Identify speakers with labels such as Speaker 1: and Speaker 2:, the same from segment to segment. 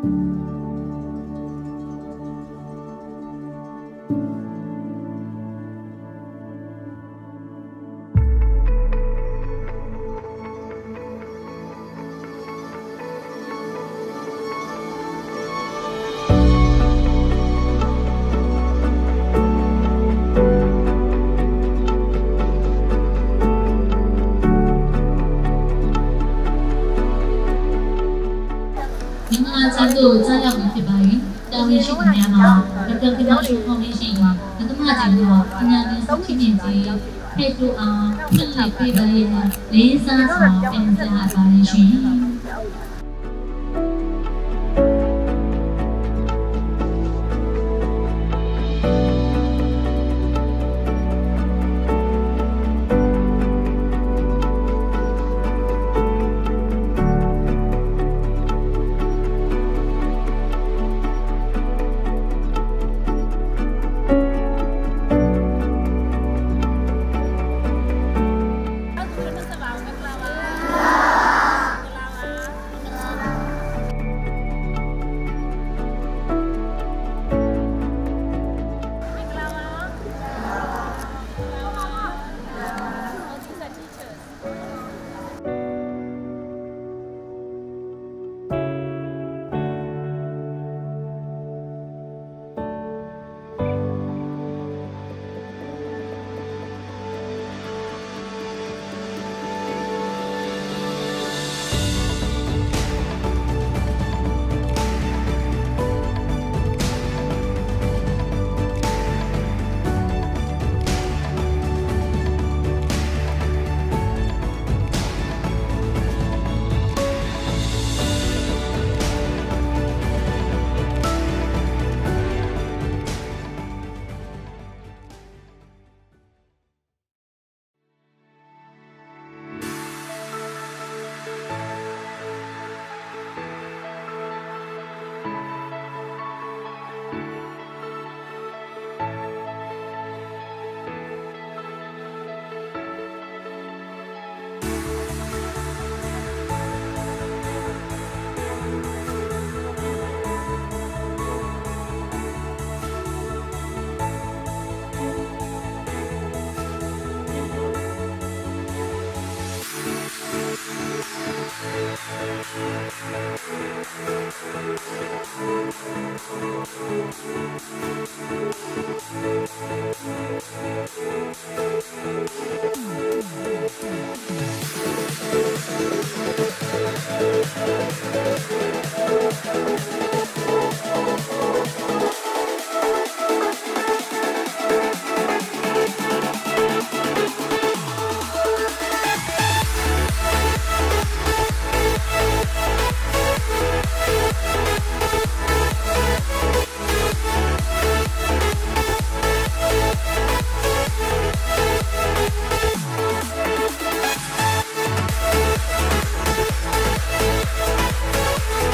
Speaker 1: တို့ကြားရောက်ပြီးဖြစ်ပါရင်တာဝန်ရှိသူများမှာဒေါက်တာကနာရှိဖောင်ဒေးရှင်းကပထမကြိမ်တော့ပညာသင်ဆုချင်းချင်းကြီးဖိတ်လို့အောင်ဖွင့်လှစ်ပေးပါရဲ့လေးစားစွာပြန်ကြားပါရရှင်
Speaker 2: เ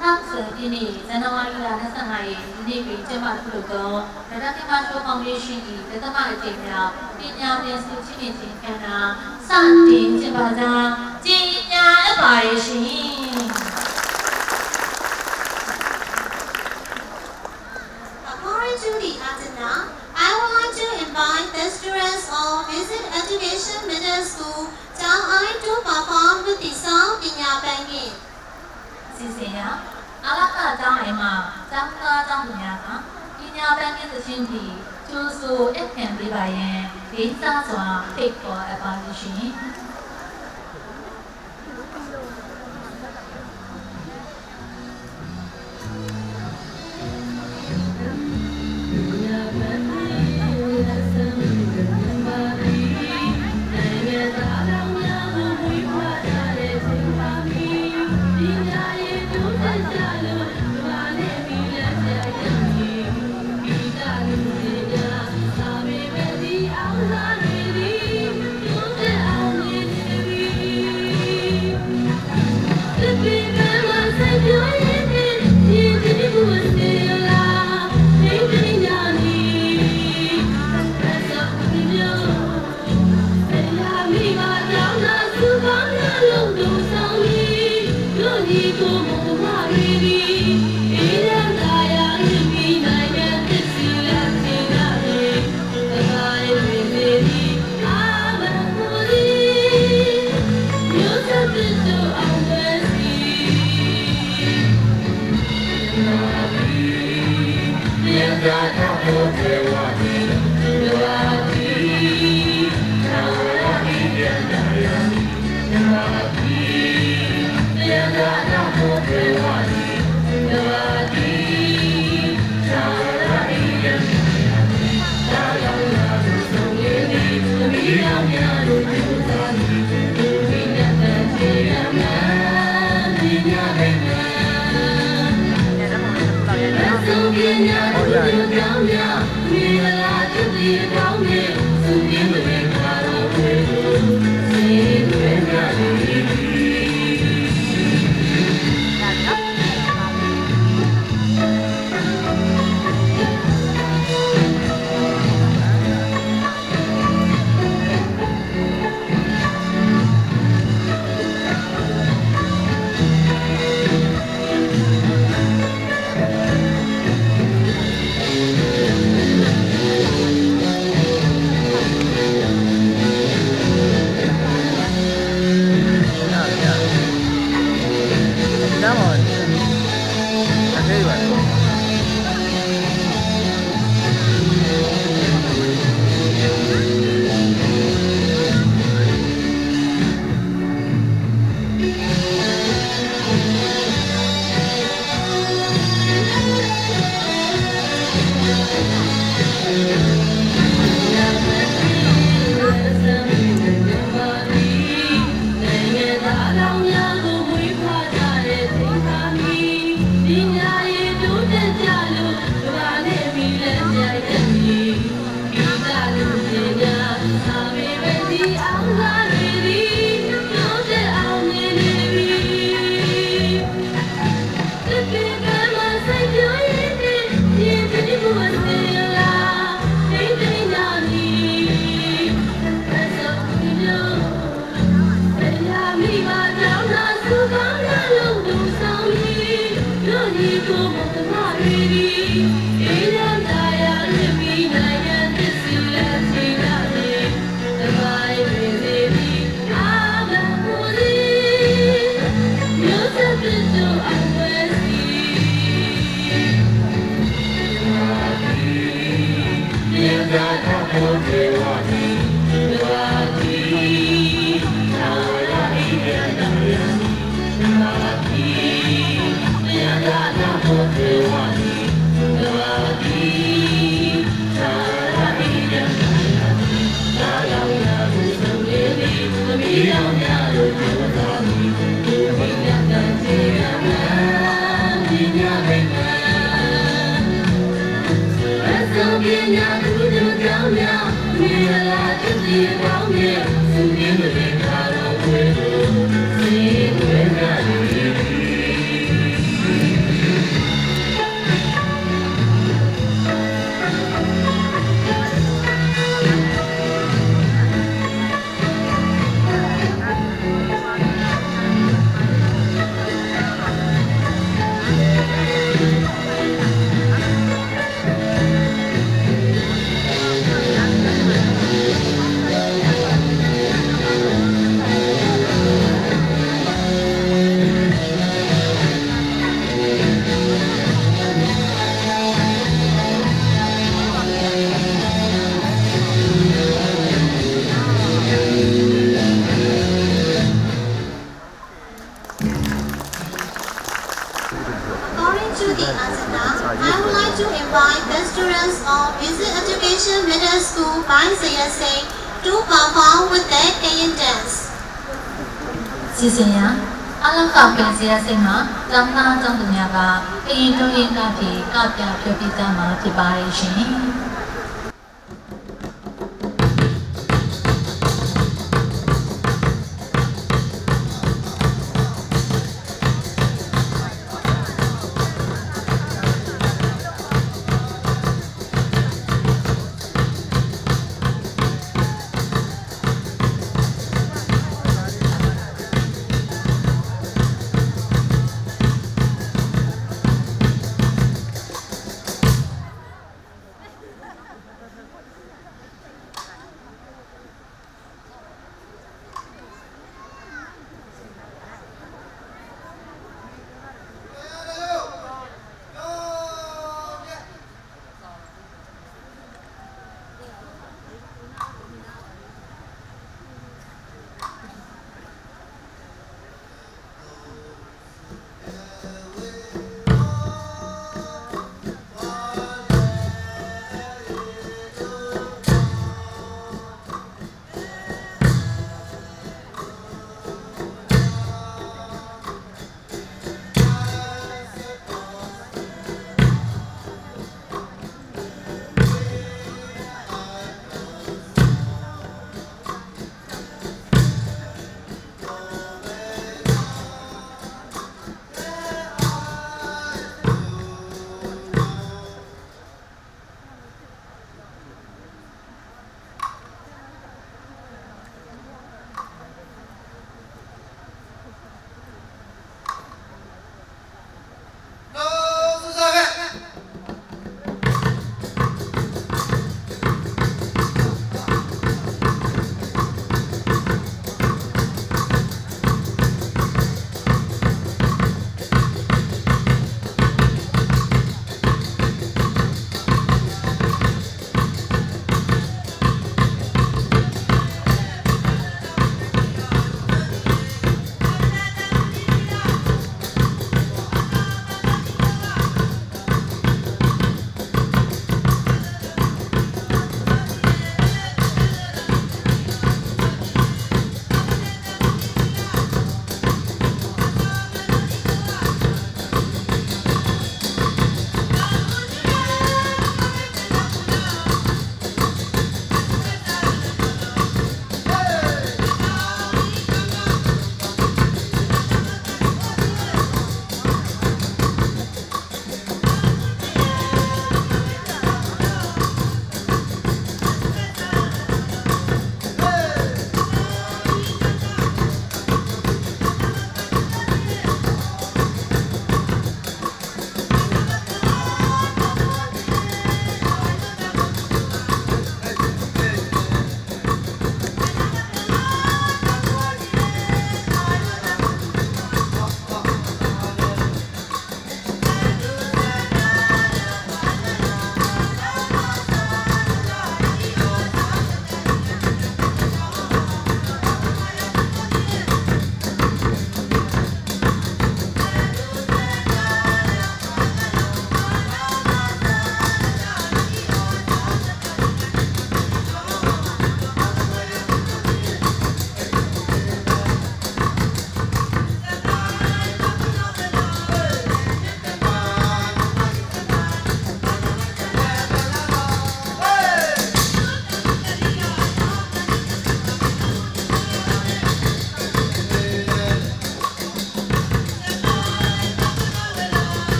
Speaker 1: 2020 January 25ရက်ဒီနေ့ပြီးကျင်းပပြုလုပ်သောဗဒတိမရှိုးဖောင်ဒေးရှင်း၏ဒသမအကြိမ်မြောက်ပညာပြန်စုချီးမြှင့်ခြင်းအခမ်းအနားစတင်ကျင်းပကြောင်းကြေညာအပ်ပါရဲ့ရှင်
Speaker 2: According to the agenda, I would like to invite the students of Visit Education Middle School Kyaung to perform with the song Pinya Bangin.
Speaker 1: စီစဉ်ရအလကာကျောင်းအိမ်မှာကျောင်းသားကျောင်းသူများကပညာပန်းကသချင်းပြီးကျိုးဆိုအခမ်းပေးပါရန်လေးစားစွာဖိတ်ခေါ်အပ်ပါရှင်
Speaker 3: Yeah.
Speaker 2: According to the agenda, I would like to invite the students of Basic Education Middle School by CSA to perform with their Kyaung dance.
Speaker 1: 谢谢呀。အားလုံးကပြန်စီရစိတ်မှာကျောင်းသားကျောင်းသူများကကရင်တို့ရင်ကပြီးကပြပြောပြကြမှာဖြစ်ပါရဲ့ရှင်။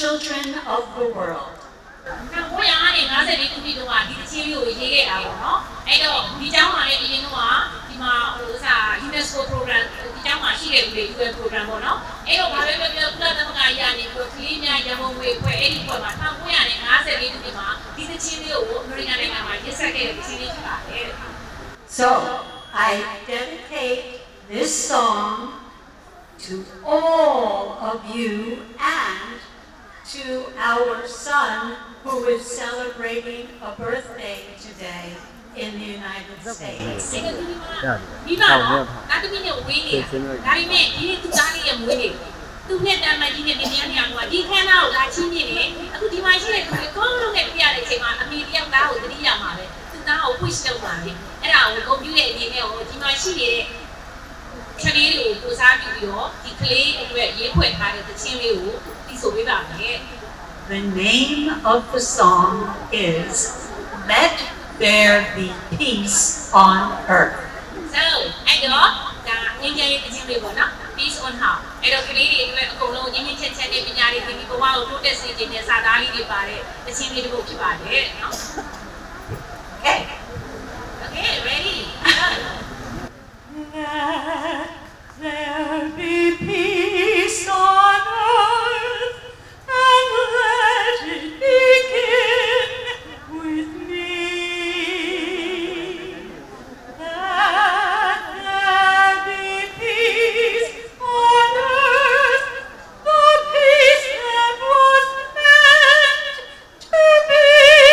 Speaker 3: children of the world.
Speaker 4: UNESCO program, UN program,
Speaker 3: so I dedicate this song to all of you and to our son who is celebrating a birthday today in the United States. The name of the song is Let There Be Peace on Earth.
Speaker 4: So, peace on how? Okay. Okay, ready?
Speaker 3: Let there be peace on earth, and let it begin with me. Let there be peace on earth, the peace that was meant to be.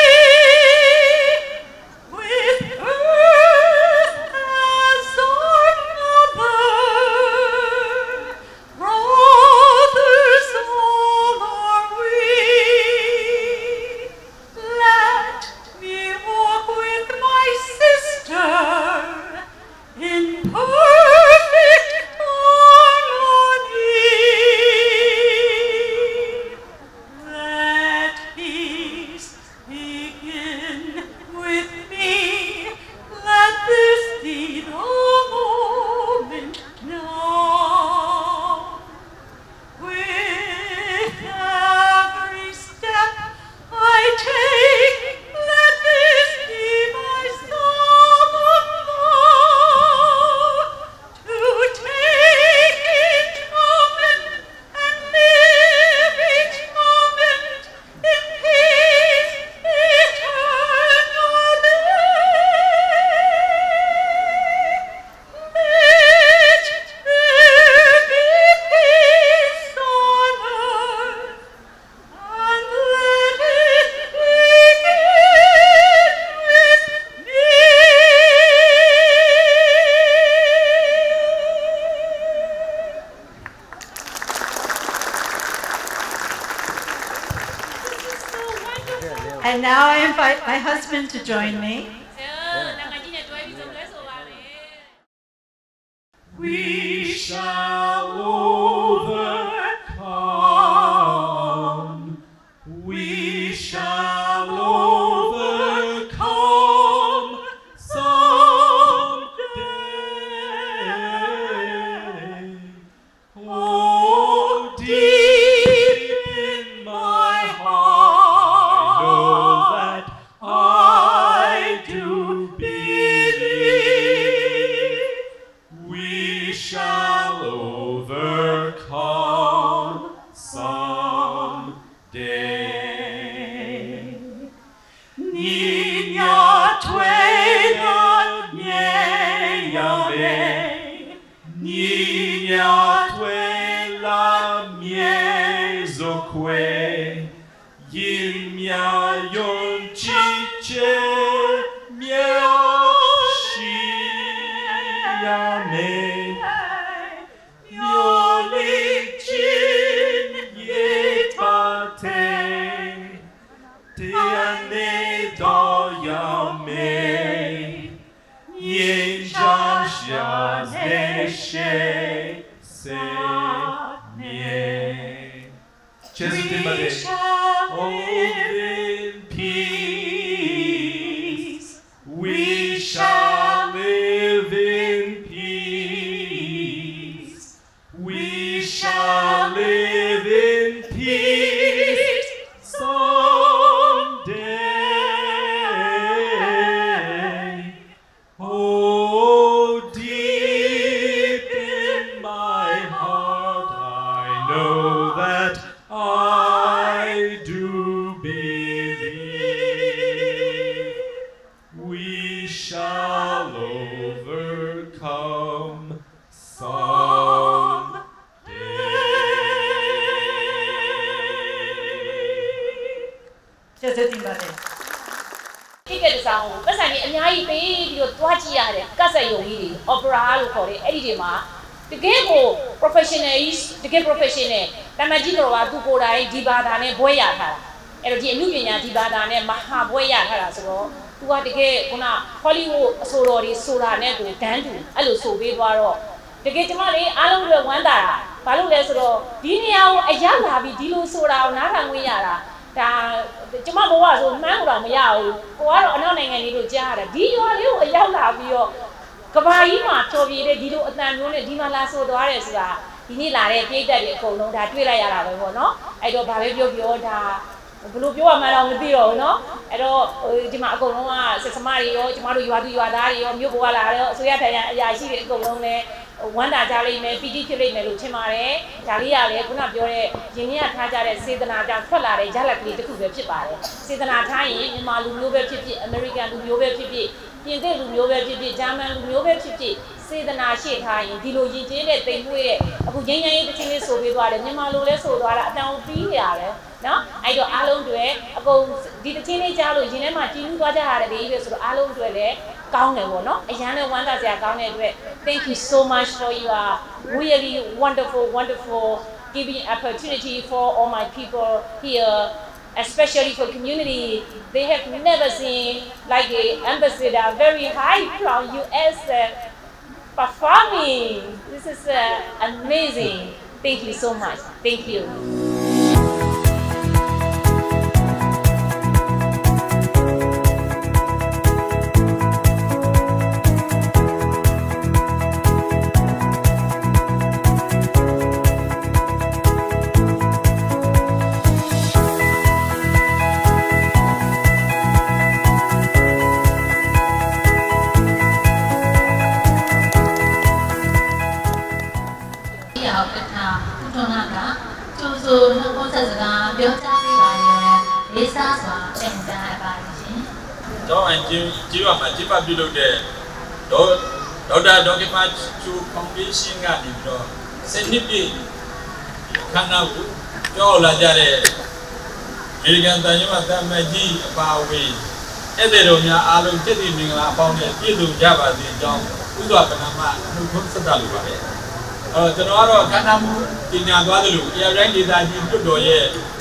Speaker 3: With earth as our mother, brothers all are we. Let me walk with my sister in perfect harmony. Let peace begin with me. Let this be the moment now. With every step I take, let this be my song of love. To take each moment and live each moment in peace eternally. Let there be peace on earth, and let it begin with me. And now I invite my husband to join me. We shall overcome. We shall overcome someday. Oh, deep in my heart, I know that I do believe we shall overcome someday. Niña tuena nyeyame, niña tuela miezokwe, yimya yonchiche miashiyame, myolichin yetate, teane doyame, yenjashyaneshe se nye. We shall live in peace. We shall live in peace. We shall live in peace
Speaker 5: ကျေးဇူးတင်ပါတယ်
Speaker 4: Ticket sound ပတ်စံကြီးအများကြီးပေးပြီးတော့တွားကြည့်ရတယ်ကတ်ဆက်ယုံကြီးတွေ opera လို့ခေါ်တယ်အဲ့ဒီတွေမှာတကယ်ကို professional တကယ် professional တမကြီးတော်ကသူကိုယ်တိုင်ဒီဘာသာနဲ့ဘွဲရထားတာအဲ့တော့ဒီအမှုပညာဒီဘာသာနဲ့မဟာဘွဲရထားတာဆိုတော့သူကတကယ်ခုန Hollywood အဆိုတော်တွေဆိုတာနဲ့ကိုတန်းတူအဲ့လိုဆိုပေးသွားတော့တကယ်ကျမလေးအားလုံးတွေဝမ်းသာတာဘာလို့လဲဆိုတော့ဒီနေရာကိုအရောက်လာပြီးဒီလိုဆိုတာကိုနားထောင်ဝင်ရတာဒါကျမဘဝဆိုမှန်းတော့မရဘူးကိုကတော့အနောက်နိုင်ငံလေးကိုကြားရတယ်ဒီရွာလေးကိုအရောက်လာပြီးတော့ကဘာကြီးမှာတော်ပြေတဲ့ဒီလိုအတန်မျိုးနဲ့ဒီမှာလာဆိုသွားတယ်ဆိုတာဒီနေ့လာတဲ့ပြည်သက်တွေအကုန်လုံးဒါတွေ့လိုက်ရတာပဲပေါ့နော်အဲ့တော့ဘာပဲပြောပြောဒါဘလို့ပြောရမှန်းတော့မသိတော့ဘူးနော်အဲ့တော့ဒီမှာအကုန်လုံးကစစ်စမတွေရောကျမတို့ရွာသူရွာသားတွေရောမြို့ပေါ်ကလာတော့အစိုးရထိုင်ရအရာရှိတွေအကုန်လုံးလည်းဝမ်းသာကြလိမ့်မယ်ပီတိဖြစ်လိမ့်မယ်လို့ထင်ပါတယ်ဒါလေးရလေခုနပြောတဲ့ရင်းနှီးရထားကြတဲ့စေတနာကြောင့်ထွက်လာတဲ့ရလဒ်ကလေးတစ်ခုပဲဖြစ်ပါတယ်စေတနာထားရင်မြန်မာလူမျိုးပဲဖြစ်ဖြစ်အမေရိကန်လူမျိုးပဲဖြစ်ဖြစ်ပြင်သစ်လူမျိုးပဲဖြစ်ဖြစ်ဂျာမန်လူမျိုးပဲဖြစ်ဖြစ်စေတနာရှိထားရင်ဒီလိုရည်ကျင်းတဲ့တိမ်မွေးတဲ့အခုငိမ့်ငိမ့်တစ်ချင်းလေးဆိုပေးသွားတယ်မြန်မာလူလဲဆိုသွားတာအတောင်ပြီးရတယ်နော်အဲ့တော့အားလုံးတွေအကုန်ဒီတစ်ချင်းလေးကြားလို့ရင်ထဲမှာကြည်နူးသွားကြရတယ်ပဲဆိုတော့အားလုံးတွေလည်းကောင်းတယ်ပေါ့နော်အရန်လည်းဝမ်းသာစရာကောင်းတဲ့အတွက် thank you so much for your really wonderful giving opportunity for all my people here especially for community they have never seen like the ambassador very high from US performing this is amazing thank you so much thank you
Speaker 6: Jiwa majiba bilude Doda dokima chu foundation nga ni bro senipi kanawu jo la jare American tanyama tamaji apawe ede ro nya alon cheti mingla apaw ne piet lu ja ba sin jong udwa panama nu khon sata lu ba le jono aro kanamu tinya twa de lu Ayeyarwady Deta ji Hluttaw ye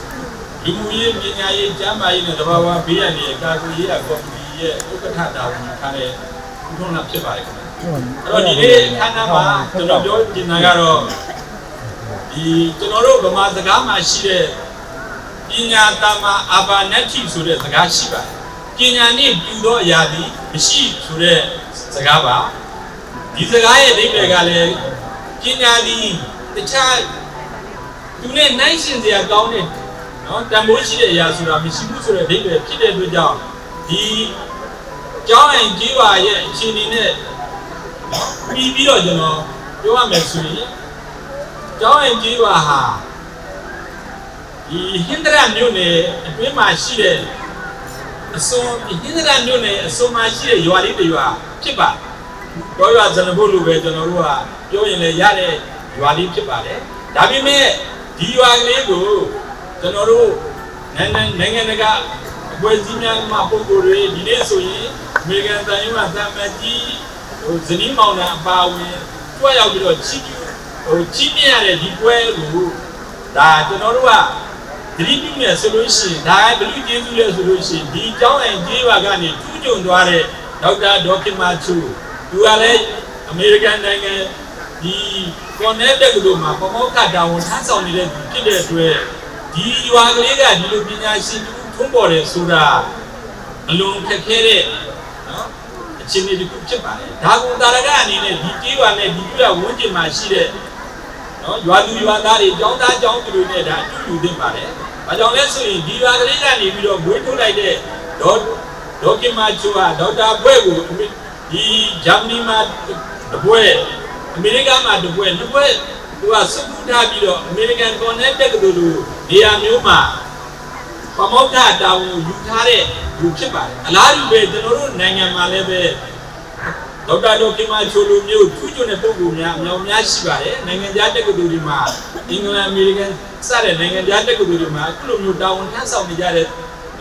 Speaker 6: lu mu yi pnya yi jamba yi ne tabawa beyan ni ka ku yi a committee ye Hluttaw won kha le khon la phit ba leအဲ့တော့ဒီနေ့ခန္ဓာမှာကျွန်တော်ပြောချင်တာကတော့ဒီကျွန်တော်တို့ဗမာစကားမှာရှိတဲ့ပညာတမအာဘာနတ္ထိဆိုတဲ့စကားရှိပါတယ်ပညာနဲ့ပြုသောအရာသည်မရှိဆိုတဲ့စကားပါဒီစကားရဲ့အဓိပ္ပာယ်ကလည်းပညာသည်တခြားသူနဲ့နိုင်ရှင်စရာကောင်းတဲ့နော်တန်ဖိုးရှိတဲ့အရာဆိုတာမရှိဘူးဆိုတဲ့အဓိပ္ပာယ်ဖြစ်တဲ့အတွက်ကြောင့်ဒီကျောင်းအိမ်ကြီးပါရဲ့အခြေအနေနဲ့ပြီးတော့ကျွန်တော်ပြောရမယ်ဆိုရင်ကျောင်းအိမ်ကြီးပါဟာဒီဟင်္ဒရာမြို့နယ်အတွင်းမှာရှိတဲ့အစွန်ဟင်္ဒရာမြို့နယ်အစွန်မှာရှိတဲ့ရွာလေးတစ်ရွာဖြစ်ပါတော့ရွာဇနဘုတ်လိုပဲကျွန်တော်တို့ကပြောရင်လည်းရတဲ့ရွာလေးဖြစ်ပါတယ်ဒါပေမဲ့ဒီရွာကလေးကိုကျွန်တော်တို့နိုင်ငံတကာအဖွဲ့အစည်းများမှာပုံကိုယ်တွေဒီနေ့ဆိုရင်အမေရိကန်တန်ရုံးကသံမတ်ကြီးဇနီးမောင်နှံအပါဝင်တွက်ရောက်ပြီးတော့ချီးပြရတဲ့ဒီပွဲကိုဒါကျွန်တော်တို့ကသတိပြုနေဆိုလို့ရှိရင်ဒါဘယ်လိုကျေးဇူးလဲဆိုလို့ရှိရင်ဒီကျောင်းအိမ်ကြီးပါကနေထူးချွန်သွားတဲ့ဒေါက်တာဒေါခင်မာချူသူကလည်းအမေရိကန်နိုင်ငံဒီကွန်နယ်တက်ကလို့မှာပမောက္ခတာဝန်ထမ်းဆောင်နေတဲ့ဖြစ်တဲ့အတွက်ဒီရွာကလေးကဒီလိုပညာရှင်သူထုံးပေါ်တယ်ဆိုတာအလွန်ခက်ခဲတဲ့နော်အခြေအနေတစ်ခုဖြစ်ပါတယ်ဒါကတာရကအနေနဲ့ဒီကြီးပါနဲ့ဒီပြဝန်းကျင်မှာရှိတဲ့နော်ရွာသူရွာသားတွေကျောင်းသားကျောင်းသူတွေနဲ့ဒါအတူတူသင့်ပါတယ်ဘာကြောင့်လဲဆိုရင်ဒီရွာကလေးကနေပြီးတော့ငွေထုတ်လိုက်တဲ့ဒေါခင်မာချူဟာဒေါက်တာဘွဲ့ကိုဒီဂျာမနီမှာတပွဲအမေရိကန်မှာတပွဲနှစ်ပွဲသူကစုကူထားပြီးတော့အမေရိကန်ကွန်နယ်တက်ကလို့နေရာမျိုးမှာပမောက္ခတာဝန်ယူထားတဲ့လူဖြစ်ပါတယ်အလားတူပဲကျွန်တော်တို့နိုင်ငံမှာလည်းပဲဒေါက်တာဒေါခင်မာချူလိုမျိုးထူးချွန်တဲ့ပုဂ္ဂိုလ်များအများများရှိပါတယ်နိုင်ငံခြားတက္ကသိုလ်တွေမှာအင်္ဂလန်အမေရိကန်စတဲ့နိုင်ငံခြားတက္ကသိုလ်တွေမှာအခုလိုမျိုးတာဝန်ထမ်းဆောင်နေကြတဲ့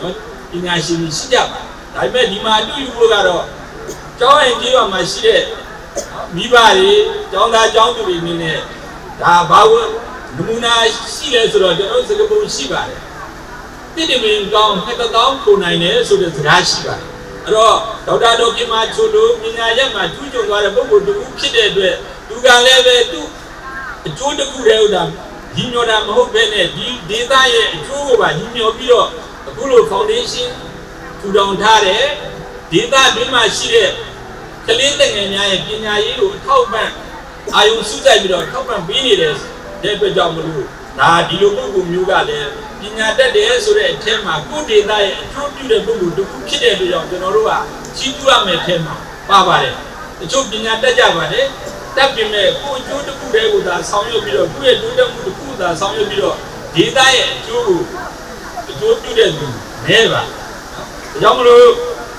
Speaker 6: ပညာရှင်ကြီးရှိကြပါဒါပေမဲ့ဒီမှာအတူယူဖို့ကတော့ကျောင်းရင်ကြီးပါမှာရှိတဲ့မိဘတွေကျောင်းသားကျောင်းသူတွေနေနဲ့ဒါဘာလို့နမူနာရှိလဲဆိုတော့ကျွန်တော်စကားပုံရှိပါတယ်တိတိမင်းကောင်း1,000ပုံနိုင်တယ်ဆိုတဲ့စကားရှိပါတယ်အဲ့တော့ဒေါက်တာဒေါခင်မာချိုလိုပညာရပ်မှာကျူးကျော်သွားတဲ့ပုဂ္ဂိုလ်တူဖြစ်တဲ့အတွက်သူကလည်းပဲသူ့အကျိုးတစ်ခုတည်းဟုတ်တာညီညွတ်တာမဟုတ်ဘဲနဲ့ဒီဒေသရဲ့အကျိုးကိုပါညီညွတ်ပြီးတော့အခုလို foundation ထူထောင်ထားတဲ့ဒေသတွင်းမှာရှိတဲ့ကလေးငယ်များရဲ့ပညာရေးကိုအထောက်ပံ့အာရုံစူးစိုက်ပြီးတော့ထောက်ပံ့ပေးနေတဲ့အတွက်ကြောင့်မလို့ဒါဒီလိုပုဂ္ဂိုလ်မျိုးကလည်းပညာတတ်တယ်ဆိုတဲ့အထက်မှာကိုယ်ဒေသရဲ့အကျိုးပြုတဲ့ပုဂ္ဂိုလ်တစ်ခုဖြစ်တဲ့အတွက်ကြောင့်ကျွန်တော်တို့ကကြီးကျူးရမယ်အထက်မှာပါပါတယ်တချို့ပညာတတ်ကြပါတယ်တတ်ပြင်မဲ့ကိုယ်အကျိုးတစ်ခုတည်းကိုသာဆောင်ရွက်ပြီးတော့သူ့ရဲ့တိုးတက်မှုတစ်ခုသာဆောင်ရွက်ပြီးတော့ဒေသရဲ့အကျိုးကိုအကျိုးပြုတဲ့သူနဲပါဒါကြောင့်မလို့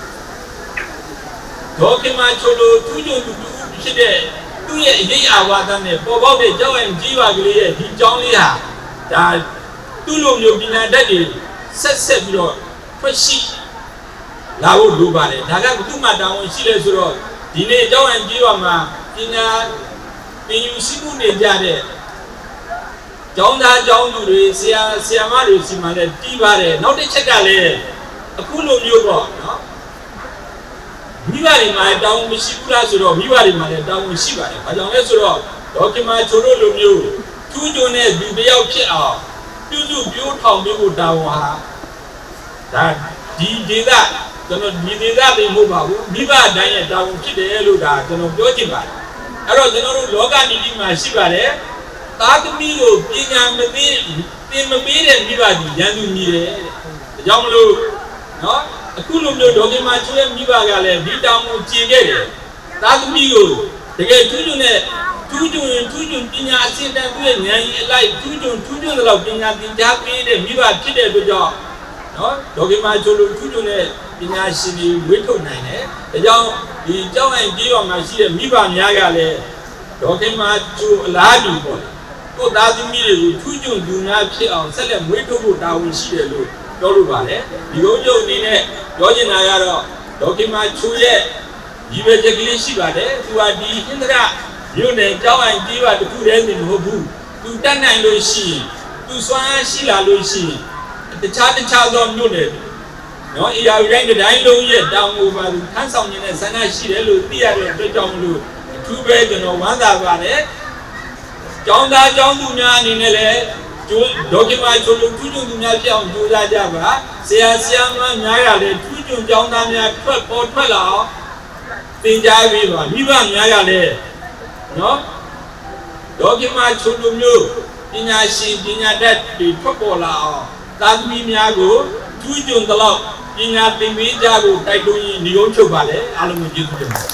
Speaker 6: ဒေါခင်မာချိုလိုသူ့ကျုံသူဖြစ်တဲ့သူ့ရဲ့အရေးအာဝါဒနဲ့ပေါ်ပေါက်တဲ့ကျောင်းရင်ကြီးပါကလေးရဲ့ဒီကျောင်းလေးဟာဒါသူ့လိုမျိုးပညာတတ်တွေဆက်ပြီးတော့ထွက်ရှိလာဖို့လိုပါတယ်ဒါကဘယ်သူမှတောင်းဝန်ရှိလဲဆိုတော့ဒီနေ့ကျောင်းရင်ကြီးပါမှာပညာပင်ယူရှိမှုနေကြတဲ့ကျောင်းသားကျောင်းသူတွေဆရာမတွေစီမံတဲ့တီးပါတယ်နောက်တစ်ချက်ကလည်းအခုလိုမျိုးပေါ့နော်မိဘတွေမှာတောင်းမရှိဘူးလားဆိုတော့မိဘတွေမှာလည်းတောင်းရှိပါတယ်။ဘာကြောင့်လဲဆိုတော့ဒေါခင်မာချိုတို့လိုမျိုးထူးချွန်တဲ့လူတစ်ယောက်ဖြစ်အောင်ပြုစုပြောထောင်ပေးဖို့တောင်းဟာဒါဒီဒေသကျွန်တော်ဒီဒေသတွေမဟုတ်ပါဘူးမိဘတိုင်းရဲ့တောင်းဖြစ်တယ်လို့ဒါကျွန်တော်ပြောချင်ပါတယ်။အဲ့တော့ကျွန်တော်တို့လောကနီတိမှာရှိပါတယ်။သားသမီးကိုပညာမပေးသင်မပေးတဲ့မိဘကြီးရန်သူညီတယ်တဲ့။ဒါကြောင့်မလို့နော်အခုလိုမျိုးဒေါခင်မာချိုရဲ့မိဘကလည်းဒီတောင်ကိုကျင်ခဲ့တယ်သားသမီးကိုတကယ်ထူးချွန်တဲ့ထူးချွန်ပညာအစင်တန်သူ့ရဲ့ဉာဏ်ကြီးအလိုက်ထူးချွန်တဲ့လောက်ပညာသင်ကြားပေးတဲ့မိဘဖြစ်တဲ့အတွက်ကြောင့်နော်ဒေါခင်မာချိုလိုထူးချွန်တဲ့ပညာရှင်တွေဝေးထုတ်နိုင်တယ်ဒါကြောင့်ဒီကျောင်းရင်ပြေးတော်မှာရှိတဲ့မိဘများကလည်းဒေါခင်မာချိုအလားတူပေါ့ကိုသားသမီးတွေကိုထူးချွန်သူများဖြစ်အောင်ဆက်လက်မွေးထုတ်ဖို့တာဝန်ရှိတယ်လို့ပြောလို့ပါတယ်ဒီကုန်းချုပ်အနေနဲ့ပြောချင်တာကတော့ဒေါခင်မာချိုရဲ့ဒီပဲချက်ကလေးရှိပါတယ်သူကဒီဟင်္ဒရာမြို့နယ်ကျောင်းအိုင်ကြီးပါတခုတည်းနေမဟုတ်ဘူးသူတတ်နိုင်လို့ရှိရင်သူစွမ်းအားရှိလာလို့ရှိရင်တခြားသောမြို့နယ်နော်အေယာဝီတိုင်းတိုင်းလုံးရဲ့တောင်ကိုပါသူထမ်းဆောင်နေတဲ့ဆန္ဒရှိတယ်လို့သိရတဲ့အတွက်ကြောင့်မလို့အထူးပဲကျွန်တော်ဝမ်းသာပါတယ်ကျောင်းသားကျောင်းသူများအနေနဲ့လည်းဒေါခင်မာချိုလိုထူးချွန်သူများဖြစ်အောင်ကြိုးစားကြပါဆရာမများရလည်းထူးချွန်ကျောင်းသားများထွက်လာအောင်သင်ကြားပေးပါမိဘများရလည်းနော်ဒေါခင်မာချိုလိုမျိုးပညာရှင်ပညာတတ်တွေထွက်ပေါ်လာအောင်သာသမီများကိုထူးချွန်သလောက်ပညာသင်ပေးကြဖို့တိုက်တွန်းရင်းညီကုန်းချုပ်ပါလေအားလုံးကိုကျေးဇူးတင်ပါတယ်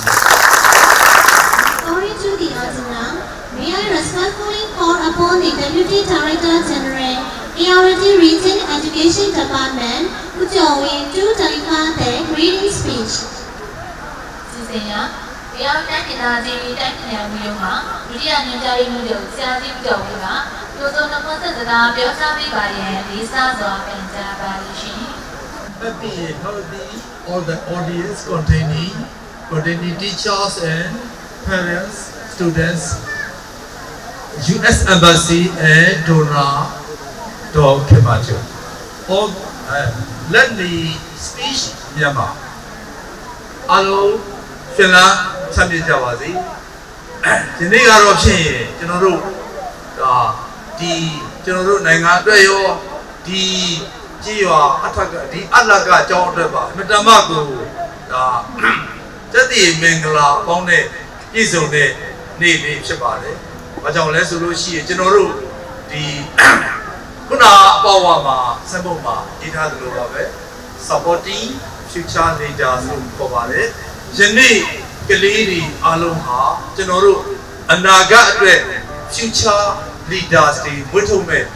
Speaker 2: Sorry to the Ajna. May I respectfully call upon the Deputy Director General, Ayeyarwady Region Education Department, Hluttaw to deliver the greeting speech.
Speaker 1: စီစဉ်ရတရားတိုင်းဒေသကြီးတိုင်းပြည်နယ်မျိုးမှာဒုတိယညွှန်ကြားရေးမှူးချုပ်ဆရာကြီးဦးကျော်ဝင်းကပြောဆိုနှုတ်ဆက်စကားပြောကြားပေးပါရန်လေးစားစွာပန်ကြားပါရှင်
Speaker 5: Happy and healthy all the audience containing teachers and parents, students, U.S. Embassy and donor Dog Kimacho. All let me speech Myanmar. Hello, Finland, Champion Jawazi. The nigga of Chin, General, the Nanga, the Jiwa, the Alaga, John River, Metamago, the Mangala, Pone, Izone, Navy, Shabale. ဘာကြောင့်လဲဆိုလို့ရှိရင်ကျွန်တော်တို့ဒီခုနအပေါ်ဝါမှာစံပုံမှာရေးထားသလိုပါပဲ supporting future leaders လို့ခေါ်ပါတယ်ယနေ့ကလေးတွေအားလုံးဟာကျွန်တော်တို့အနာဂတ်အတွက် future leaders တွေမွေးထုတ်မဲ့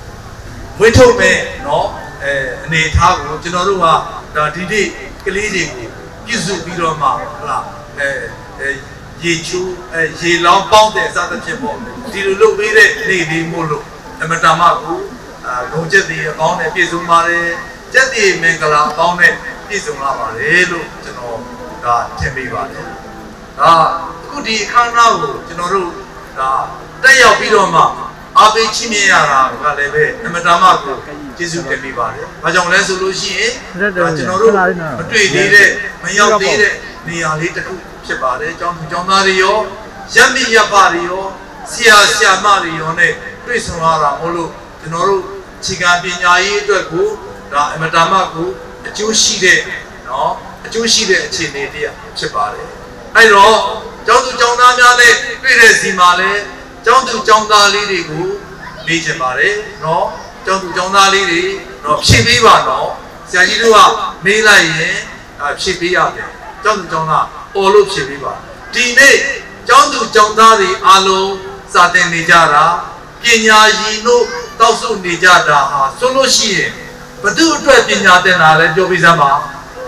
Speaker 5: เนาะအနေထားကိုကျွန်တော်တို့ကဒါဒီနေ့ကလေးတွေကိုပြည့်စုံပြီးတော့မှဟုတ်လားရေချိုးရေလောင်းပေါင်းတဲ့စားသဖြင့်ပေါ့ဒီလိုလုပ်ပေးတဲ့နေလေးမို့လို့အမတမကိုဂုံချက်တွေအကောင်းနဲ့ပြည့်စုံပါတယ် chất thì mình cả là bao này đi dùng là mà đấy luôn cho nó đã thêm bị vào đấy cứ đi khang nào cho nó luôn đã đây học đi rồi mà à bên chim nghe à cái này về em đã mà cứ chỉ dùng thêm bị vào đấy và trong này solution cho nó luôn mà tùy đi đấy mà học đi đấyนี่อะไรตะกุဖြစ်ပါတယ်ကျောင်းသားတွေရောရပ်မိရပ်ပါတွေရောဆရာဆရာမတွေရောနဲ့တွေ့ဆုံရတာမို့လို့ကျွန်တော်တို့ခြေခံပညာရေးအတွက်ကိုဒါအမတမကိုအကျိုးရှိတဲ့เนาะအကျိုးရှိတဲ့အခြေအနေတရားဖြစ်ပါတယ်အဲ့တော့ကျောင်းသူကျောင်းသားများနဲ့တွေ့တဲ့စီမှာလဲကျောင်းသူကျောင်းသားလေးတွေကိုမေးချင်ပါတယ်เนาะကျောင်းသူကျောင်းသားလေးတွေเนาะဖြည့်ပေးပါเนาะဆရာကြီးတို့ကမေးလိုက်ရင်ဖြည့်ပေးရတယ်ကျောင်းသူကျောင်းသားပေါ်လို့ဖြစ်ပြီးပါဒီနေ့ကျောင်းသူကျောင်းသားတွေအားလုံးစာသင်နေကြတာပညာရည်တို့တောက်ဆုနေကြတာဟာဆိုလို့ရှိရင်ဘသူအတွက်ပညာသင်တာလဲပြောပြစမ်းပါ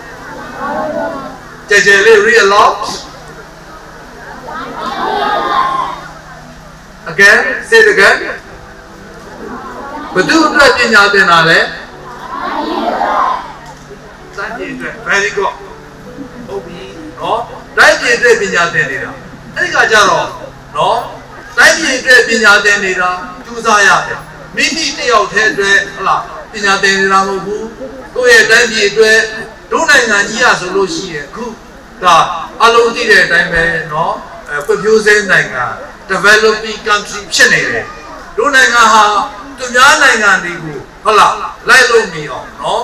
Speaker 5: ကြည်ကြည်လေး read aloud again say it again ဘသူအတွက်ပညာသင်တာလဲစမ်းကြည့်အတွက် very goodဟုတ်ပြီเนาะတိုင်းပြည်အတွက်ပညာသင်နေတာအဲ့ဒီကကြတော့เนาะတိုင်းပြည်အတွက်ပညာသင်နေတာကျူးစားရတယ်မိမိတယောက်တည်းအတွက်ဟလားပညာသင်နေတာမဟုတ်ဘူးကိုယ့်ရဲ့တိုင်းပြည်အတွက်ဒုနိုင်ငံကြီးရဆိုလို့ရှိရင်အခုဒါအလုံးသိတဲ့အတိုင်းပဲเนาะဖွံ့ဖြိုးဆဲနိုင်ငံ developing country ဖြစ်နေတယ်ဒုနိုင်ငံဟာသူများနိုင်ငံတွေကိုဟုတ်လားလိုက်လို့မရအောင်เนาะ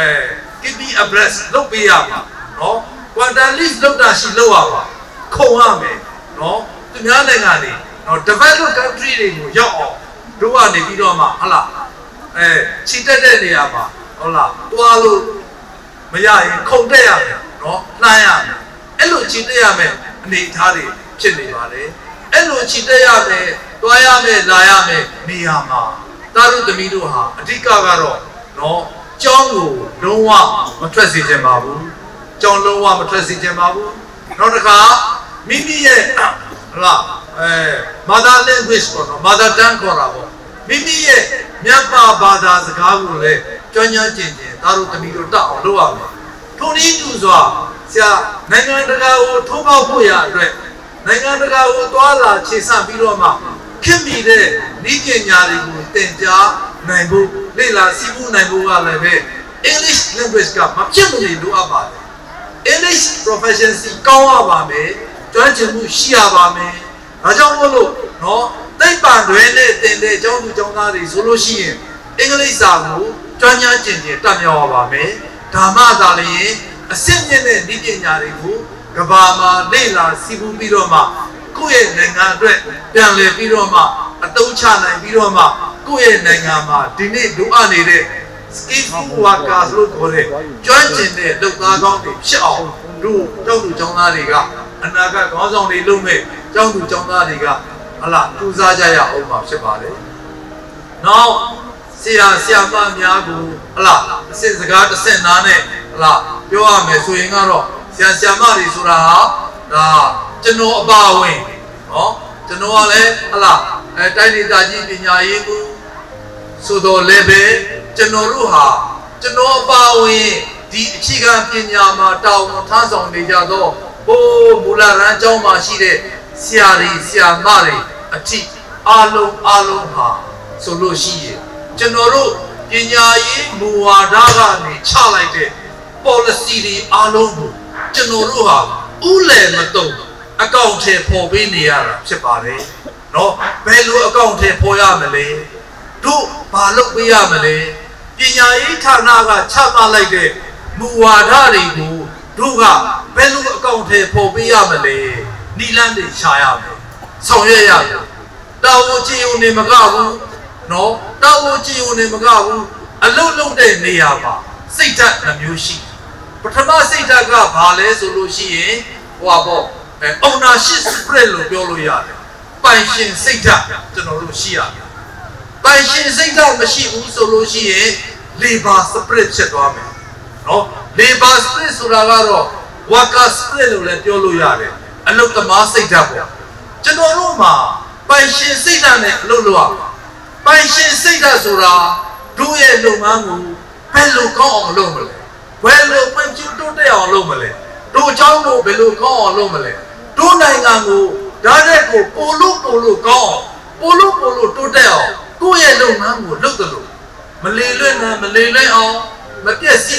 Speaker 5: keep me abreast လုပ်ပေးရမှာเนาะquantum leap လောက်တာရှိလောက်ရပါခုံရမယ်เนาะသူများနိုင်ငံတွေเนาะ developed country တွေကိုရောက်အောင်တို့ကနေပြီးတော့မှဟုတ်လားခြိတက်တဲ့နေရာမှာဟုတ်လားတွားလို့မရရင်ခုံတက်ရမယ်เนาะနှမ်းရမယ်အဲ့လိုခြိတက်ရမယ်အနေအထားတွေဖြစ်နေပါလေအဲ့လိုခြိတက်ရမယ်တွားရမယ်လာရမယ်နေရာမှာတာတို့သမီးတို့ဟာအဓိကကတော့เนาะကျောင်းကိုလုံးဝမထွက်စေချင်ပါဘူးကျောင်းလုံးဝမထွက်စေချင်ပါဘူးနောက်တစ်ခါမိမိရဲ့ဟုတ်လားmother language ပေါ့နော် mother tongue ခေါ်တာပေါ့မိမိရဲ့မြန်မာဘာသာစကားကိုလည်းကျွမ်းကျင်ကျင်သားတို့သမီးတို့တတ်အောင်လုပ်ရမယ်ထိုနည်းတူစွာဆရာနိုင်ငံတကာကိုထိုးပေါက်ဖို့ရအတွက်နိုင်ငံတကာကိုသွားလာခြေဆန့်ပြီးတော့မှခင်မိတဲ့ဤပညာတွေကိုသင်ကြားနိုင်ဖို့လေ့လာစီးပူးနိုင်ဖို့ကလည်းပဲ English language ကမဖြစ်မနေလိုအပ်ပါတယ် English proficiency ကောင်းရပါမယ်ကျွမ်းကျင်မှုရှိရပါမယ်ဒါကြောင့်မို့လို့เนาะသိပ္ပံတွေနဲ့သင်တဲ့ကျောင်းသူကျောင်းသားတွေဆိုလို့ရှိရင်အင်္ဂလိပ်စာကိုကျွမ်းကျင်ကျင်တတ်မြောက်ရပါမယ်ဒါမှသာလျှင်အစစ်မြင့်တဲ့ဤပညာတွေကိုကဘာမှာလေ့လာစီးပူးပြီးတော့မှကိုယ့်ရဲ့နိုင်ငံအတွက်ပြန်လည်ပြီးတော့မှအသုံးချနိုင်ပြီးတော့မှကိုယ့်ရဲ့နိုင်ငံမှာဒီနေ့လိုအပ်နေတဲ့ skillful workers လို့ခေါ်တဲ့ကျွမ်းကျင်တဲ့လုပ်သားကောင်းတွေဖြစ်အောင်တို့ကျောင်းသူကျောင်းသားတွေကအနာဂတ်ခေါင်းဆောင်တွေလုပ်မဲ့ကျောင်းသူကျောင်းသားတွေကဟလာကြိုးစားကြရအောင်ပါဖြစ်ပါလေ။နောက်ဆရာဆရာမများကိုဟလာအစစ်စကားတစ်စက်နားနဲ့ဟလာပြောရမယ်ဆိုရင်ကတော့ဆရာဆရာမတွေဆိုတာဟာဒါကျွန်တော်အပါဝင်နော်ကျွန်တော်ကလည်းဟလာတိုင်းဒေသကြီးပညာရေးမှုဆိုတော့လည်းပဲကျွန်တော်တို့ဟာကျွန်တော်အပါဝင်ဒီအခြေခံပညာမှာတာဝန်ထမ်းဆောင်နေကြတော့ဘိုးမူလရန်ကျောင်းမှာရှိတဲ့ဆရာတွေဆရာမတွေအထိအားလုံးဟာဆိုလို့ရှိရင်ကျွန်တော်တို့ပညာရေးမူဝါဒကနေချလိုက်တဲ့ policy တွေအားလုံးကိုကျွန်တော်တို့ဟာဥလည်မတုံအကောင့်ထဲပေါ်ပေးနေရတာဖြစ်ပါတယ်เนาะဘယ်လိုအကောင့်ထဲပေါ်ရမလဲတို့ဘာလုပ်ပေးရမလဲပညာရေးဌာနကချမှတ်လိုက်တဲ့မူဝါဒတွေကိုတို့ကဘယ်လိုအကောင့်ထဲပေါ်ပေးရမလဲနီလန်းတွေရှာရမယ်ဆောင်ရွက်ရမယ်တာဝန်ကြီးုံနေမကဘူးเนาะတာဝန်ကြီးုံနေမကဘူးအလုံးလုံးတဲ့နေရာမှာစိတ်ဓာတ်နှမျိုးရှိပထမစိတ်ဓာတ်ကဘာလဲဆိုလို့ရှိရင်ဟိုပေါ့ownership spirit လို့ပြောလို့ရတယ်ပိုင်ရှင်စိတ်ဓာတ်ကျွန်တော်တို့ရှိရတယ်ပိုင်ရှင်စိတ်ဓာတ်မရှိဘူးဆိုလို့ရှိရင် labor spirit ဖြစ်သွားမယ်เนาะ labor spirit ဆိုတာကတော့ worker spirit လို့လည်းပြောလို့ရတယ်အလုပ်သမားစိတ်ဓာတ်ပေါ့ကျွန်တော်တို့မှာပိုင်ရှင်စိတ်ဓာတ်နဲ့အလုပ်လုပ်ရပိုင်ရှင်စိတ်ဓာတ်ဆိုတာတို့ရဲ့လုပ်ငန်းကို bello con l'omole, quello poi più tutte a l'omole, tu già lo bello con l'omole, tu dai gango, dare con polo con, tutte a, tu è l'omango, lo, ma le ho, ma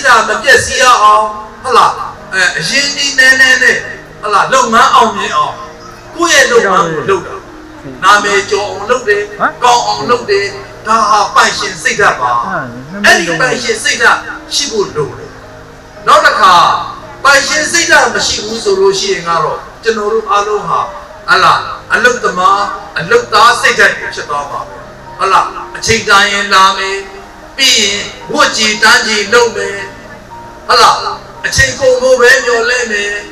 Speaker 5: piacia allora, gente ne, allora, l'oma on mi ho, tu è l'omango, lo, name cho lo de, con lo de. Da passion say that ba. Any passion say that she would do it. Not a car. Passion say that machine was so low she and arrow. General Aloha. Allah. I look the ma. I look the say that Shatama. Allah. A chick dying lame. Being watchy dangy low man. Allah. A chick go move in your lame.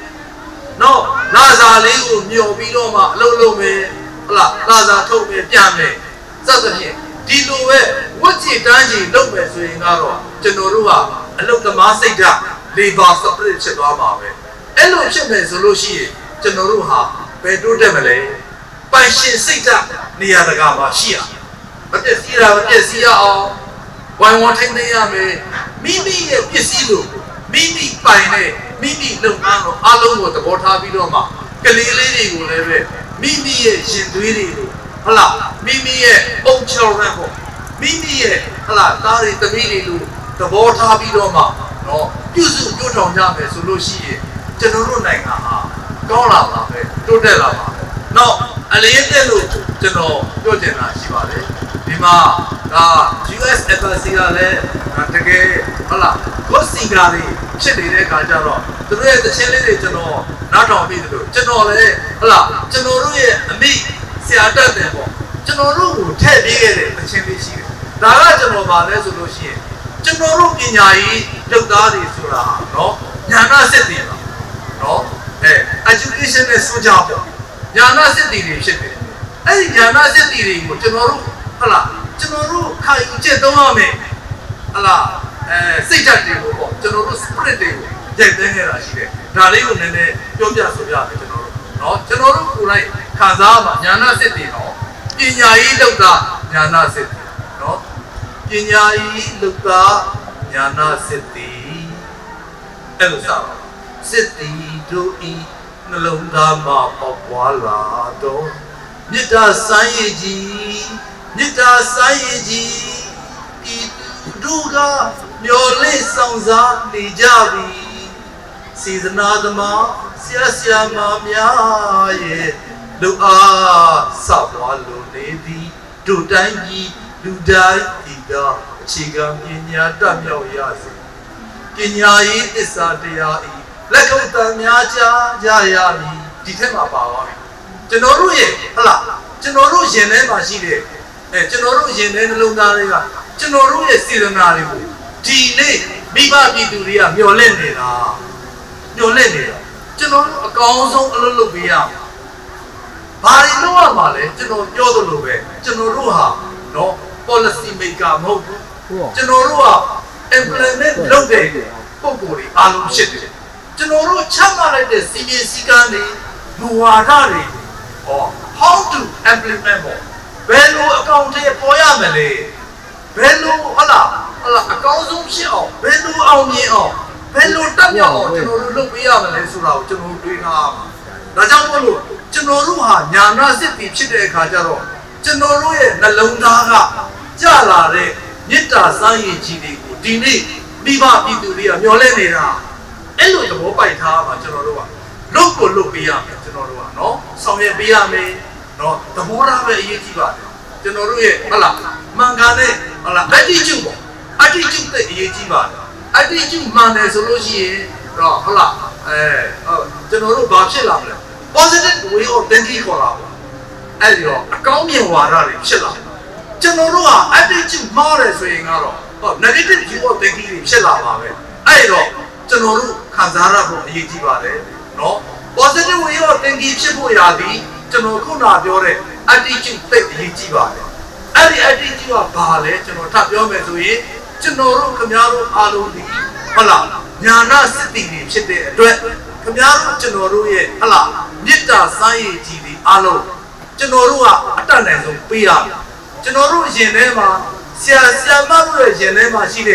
Speaker 5: No. Laza Leo, your Biloma, low man. Allah. Laza told me, Yame. Southernဒီလိုပဲဝတ်ချီတန်းချီလုပ်မယ်ဆိုရင်ကတော့ကျွန်တော်တို့ကအလုပ်သမားစိတ်ဓာတ် labor spirit ဖြစ်သွားမှာပဲအဲ့လိုဖြစ်မယ်ဆိုလို့ရှိရင်ကျွန်တော်တို့ဟာဘယ်တိုးတက်မလဲပိုင်ရှင်စိတ်ဓာတ်နေရာတကာမှာရှိရမပြည့်စည်တာမပြည့်စည်ရအောင်ဝိုင်းဝန်းထိန်းသိမ်းရမယ်မိမိရဲ့ပစ္စည်းလို့မိမိပိုင်တဲ့မိမိလုပ်ငန်းကိုအလုံးကိုသဘောထားပြီးတော့မှကလေးလေးတွေကိုလည်းပဲမိမိရဲ့ရင်သွေးတွေကိုဟလာမိမိရဲ့အုံချော်ရဖို့မိမိရဲ့ဟလာသားတွေသမီးတွေလို့သဘောထားပြီးတော့မှနော်ပြုစုပြောထောင်ကြမယ်ဆိုလို့ရှိရင်ကျွန်တော်တို့နိုင်ငံဟာကောင်းလာပါပဲတိုးတက်လာပါပဲနောက်အလေးတက်လို့ကျွန်တော်ပြောချင်တာရှိပါတယ်ဒီမှာဒါ US Embassy ကလည်းတကယ်ဟလာကိုစီကာတွေဖြစ်နေတဲ့အခါကျတော့သူတို့ရဲ့တခြင်းလေးတွေကျွန်တော်နားထောင်ပြီးတယ်လို့ကျွန်တော်လည်းဟလာကျွန်တော်တို့ရဲ့အမိဆရာတက်တယ်ပေါ့ကျွန်တော်တို့ကိုထည့်ပေးခဲ့တဲ့အချင်းလေးရှိတယ်ဒါကကျွန်တော်ပါလဲဆိုလို့ရှိရင်ကျွန်တော်တို့ပညာရေးလုပ်သားတွေဆိုတာเนาะညာနာစစ်တွေပါเนาะeducation နဲ့ဆိုကြပေါ့ညာနာစစ်တွေဖြစ်တယ်အဲ့ဒီညာနာစစ်တွေကိုကျွန်တော်တို့ဟုတ်လားကျွန်တော်တို့ခိုင်ကျင့်သုံးရမယ်ဟုတ်လားစိတ်ဓာတ်တွေကိုပေါ့ကျွန်တော်တို့ spirit တွေကိုရိုက်သိမ်းခဲ့တာရှိတယ်ဒါလေးကိုနည်းနည်းပြောပြဆိုပြမယ်ကျွန်တော်တို့เนาะကျွန်တော်တို့ကိုယ်လိုက်ခံစားမှာညာနာစစ်တွေเนาะပညာရေးလုပ်တာညာနာစစ်တွေเนาะပညာရေးလုပ်တာညာနာစစ်တွေအဲ့လိုစားစစ်တီတို့ဤနှလုံးသားမှာပေါက်ပွားလာတော့မြစ်တာဆိုင်ရည်ကြီးမြစ်တာဆိုင်ရည်ကြီးဤတို့ကမျော်လင့်ဆောင်စားနေကြပြီစေတနာသမားဆရာမများရဲ့လူအားစပွားလို့နေသည်တို့တိုင်းကြီးလူတိုင်းဒီကအခြေခံပညာတတ်မြောက်ရစေပညာရေးသစ္စာတရားဤလက်ခုပ်တန်များကြရမည်ဒီထက်မှာပါသွားပြီကျွန်တော်တို့ရဲ့ဟလားကျွန်တော်တို့ရင်ထဲမှာရှိတဲ့ကျွန်တော်တို့ရင်ထဲနှလုံးသားတွေကကျွန်တော်တို့ရဲ့စေတနာတွေကိုဒီနေ့မိဘပြည်သူတွေကမျှော်လင့်နေတာကျွန်တော်တို့အကောင်းဆုံးအလုပ်လုပ်ပေးရမှာဘာတွေလုပ်ရမှာလဲကျွန်တော်ပြောသလိုပဲကျွန်တော်တို့ဟာနော် policy maker မဟုတ်ဘူးကျွန်တော်တို့ဟာ implement လုပ်တဲ့ပုံကိုယ်တွေအားလုံးဖြစ်တယ်ကျွန်တော်တို့ချမှတ်လိုက်တဲ့စီမင်းစည်းကမ်းတွေမူဝါဒတွေဟော how to implement ပေါ့ဘယ်လိုအကောင့်ထဲပေါ်ရမလဲဘယ်လိုဟလာအကောင်းဆုံးဖြစ်အောင်ဘယ်လိုအောင်မြင်အောင်ဘယ်လိုတက်မြောက်အောင်ကျွန်တော်တို့လုပ်ပေးရမလဲဆိုတာကိုကျွန်တော်တို့တွေးထားပါဒါကြောင့်မို့လို့ကျွန်တော်တို့ဟာညာနာစစ်တီဖြစ်တဲ့အခါကျတော့ကျွန်တော်တို့ရဲ့နှလုံးသားကကြလာတဲ့မေတ္တာစာရည်ကြီးတွေကိုဒီနေ့မိဘပြည်သူတွေကမျှော်လင့်နေတာအဲ့လိုသဘောပိုက်ထားပါကျွန်တော်တို့ကလုပ်ကိုလုပ်ပေးရမယ်ကျွန်တော်တို့ကနော်ဆောင်ရွက်ပေးရမယ်နော်သဘောထားပဲအရေးကြီးပါတယ်ကျွန်တော်တို့ရဲ့ဟုတ်လားမှန်ကန်တဲ့ဟုတ်လား attitude ပေါ့ attitude တဲ့အရေးကြီးပါတယ် attitude မှန်တယ်ဆိုလို့ရှိရင်တော့ဟုတ်လားကျွန်တော်တို့ဘာဖြစ်လာမလဲ positive way of thinking ခေါ်တာပေါ့အဲ့ဒီတော့အကောင်းမြင်ဝါဒတွေဖြစ်လာကျွန်တော်တို့က attitude မှားတယ်ဆိုရင်ကတော့ negative view of thinking တွေဖြစ်လာပါပဲအဲ့တော့ကျွန်တော်တို့ခံစားရဖို့အရေးကြီးပါတယ်နော် positive way of thinking ဖြစ်ဖို့ရာဒီကျွန်တော်ခုနပြောတဲ့ attitude သိအရေးကြီးပါတယ်အဲ့ဒီ attitude ကဘာလဲကျွန်တော်ထပ်ပြောမယ်ဆိုရင်ကျွန်တော်တို့ခင်ဗျားတို့အားလုံးဒီဟုတ်လားညာနာစစ်တီတွေဖြစ်တဲ့အတွက်ခင်ဗျားတို့ကျွန်တော်တို့ရဲ့ဟုတ်လားမေတ္တာစမ်းရည်ကြီးတွေအားလုံးကျွန်တော်တို့ကအတတ်နိုင်ဆုံးပေးရမယ်ကျွန်တော်တို့ရင်ထဲမှာဆရာမတို့ရဲ့ရင်ထဲမှာရှိတဲ့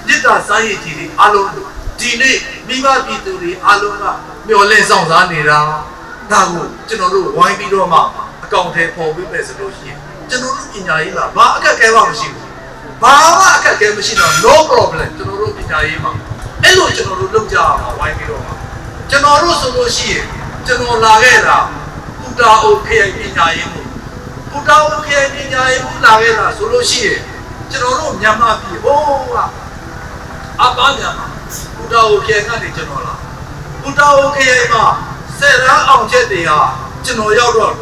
Speaker 5: Dita Sai Tiri, Alon, Dine, Miva Pituri, Alona, Miolen Sounds Anira, Nago, General, why be Roma, account for women's association. General Inaila, Baka Kavamshi, Baka Kavamshina, no problem, General Inaima. Hello, General Luja, why be Roma. General Soloshi, General Lagera, Puta okay Inaimu, Puta okay Inaimu Lagera, Soloshi, General Yamapi, oh. Abanyama, Buddha okay, General. Buddha okay, Sarah on Jetia, General Yoda,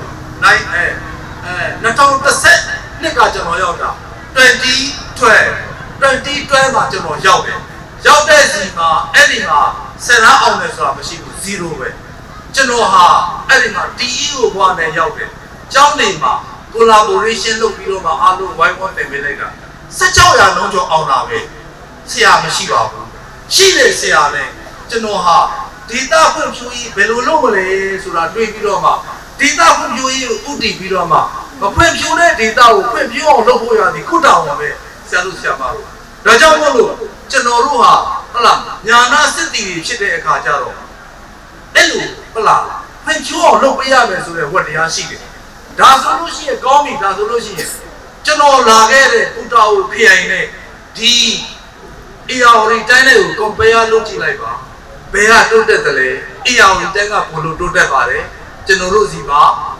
Speaker 5: 9 Natal the set, Nika General Yoda, 2012, General Yoda, Yoda Zima, Edima, Sarah on the machine, 0 way. General Ha, Edima, DU 1 and Yoda, Johnima, collaboration, look below my Alu, why won't they be later? Such a no joke on our way. Siam Shiba. She is Siane, Genoha, Dita from Shui, Belulomole, Sura Bidoma, Dita from Yui, Udi Bidoma, but when you let Dita, when you all look where the Kuda of it, Salusiama. Rajamolo, Genoruha, Ala, Yana City, Chile Kajaro. Elu, Ala, when you all look where what they are seeking. Dasolushi, Gomi, Dasolushi, General Lagere, Puta, Piane, D. Ayeyarwady Region compare Luchi Laiba. Bear to the Ayeyarwady Region Polo to the Bare, General Ziba,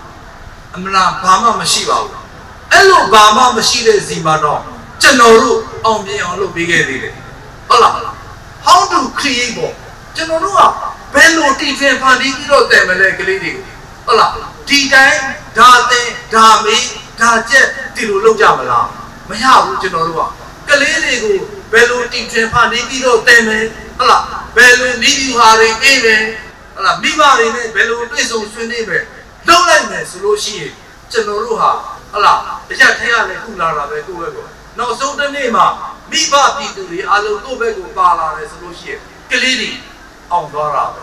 Speaker 5: Amna Bama Mashiva. Hello, Bama Mashide Zimano, General on me on Lubigay. Hola, how to create more? General, Bello teacher Pandito Temelek. Hola, tea time, Date, Dami, Dajet, Tilu Jamala. Mayabu General, Kalego. Bellu teacher Pandito Teme, Allah, Bellu Nidu Hari, Amen, Allah, Mivari, Bellu Peso Sunime, no like Solushi, Genoruha, Allah, the Jakia, Kula, Bego. No, so the name, Miba Pituri, Alu Bego Bala, Solushi, Kalidi, on Dora.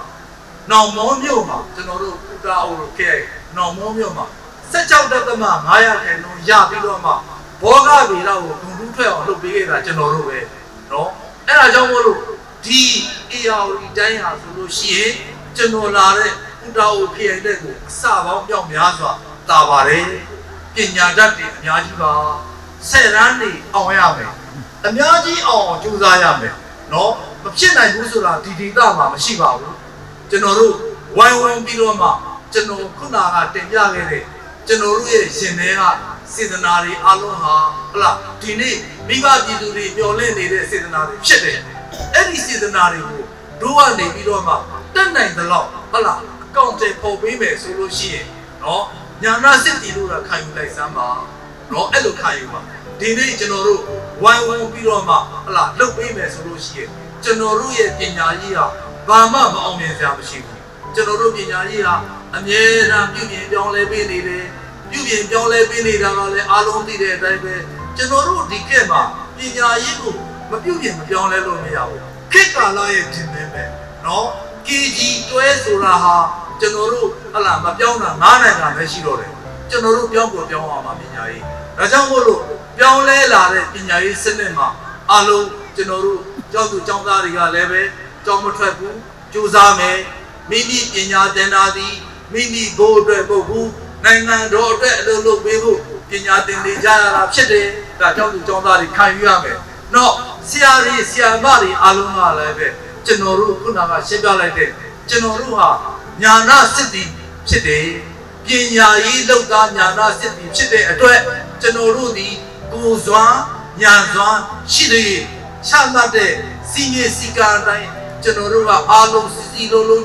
Speaker 5: No more Muma, Genoru, Puta or K, no more Muma. Such out of the man, Maya and Yabidoma, Boga Vila, Kundupe, or Lubega, Genoru. No, and I don't want to Ayeyarwady Region Solution, General Lare, Puta okay, Sava, Young Yazwa, Tabare, Kinyadati, Yajiba, Serani, Oyame, and Yaji or Juzayame. No, but China Gusula, Didama, Shiva, General, why won't be Roma, General Kuna, Tenyagere, General Senea, Seasonary Aloha, La, Tini, Miva Diduri, Yolene, Seasonary, Shit. Any seasonary, do one day, Roma, then the law, Allah, County Popime, Solution, no, Yana City, Lura, Kayu like Samba, no, Elo Kayuma, Dini General, why won't be Roma, Allah, look Pime Solution, General Pinya, Bama, Omian General Pinya, and Yena, Union, don't let me need it. You don't let me need alone did it. General Dikema, Pinya, but you don't let me out. Kick a lion to them, no? KG, Tuesuraha, General Alama, Piona, Nana, Meshiro, General Piongo, Pioma, Pinyai, Rajamolo, Pionela, Pinyai, Cinema, Alu, General, Jogu Jongariga Leve, Jomo Trebu, Juzame, Mini Pinya Denadi, Mini Gold Bobu. Nangan road look Bibu, Pinyatin the Jara Chede, that don't Jonda Kayame. No, Siari, Siamari, Aluma Leve, Genoru, Kunama, Shibalade, Genoruha, Yana City, Chede, Pinya, Loda, Yana City, Chede, Genorudi, Guzwan, Yanzwan, Chide, Shamade, Senior Sika, Genorua, Alu, Silo,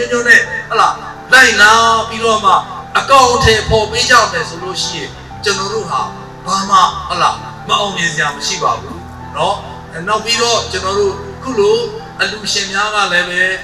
Speaker 5: Yone, Allah, Laina, Piloma. Account for Bijam Solution, General Bama, Allah, Maomiziam Shiba, no, and now below General Kulu, and Luciana Leve,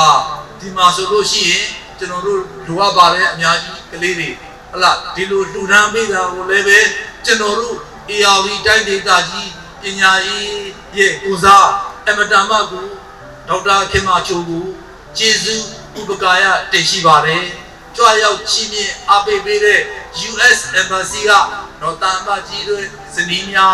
Speaker 5: Dima Solution, General Luabare, Yaji, Kalidi, Allah, Dilu Lunamida, Leve, General Ayeyarwady Daji, Inyai, Ye, Uza, Emadamagu, Dr. Kemachugu, Jesu, Ubagaya, Teshibare. Joy Chimi, Abe, US Embassy, Notamba Jido, Seninia,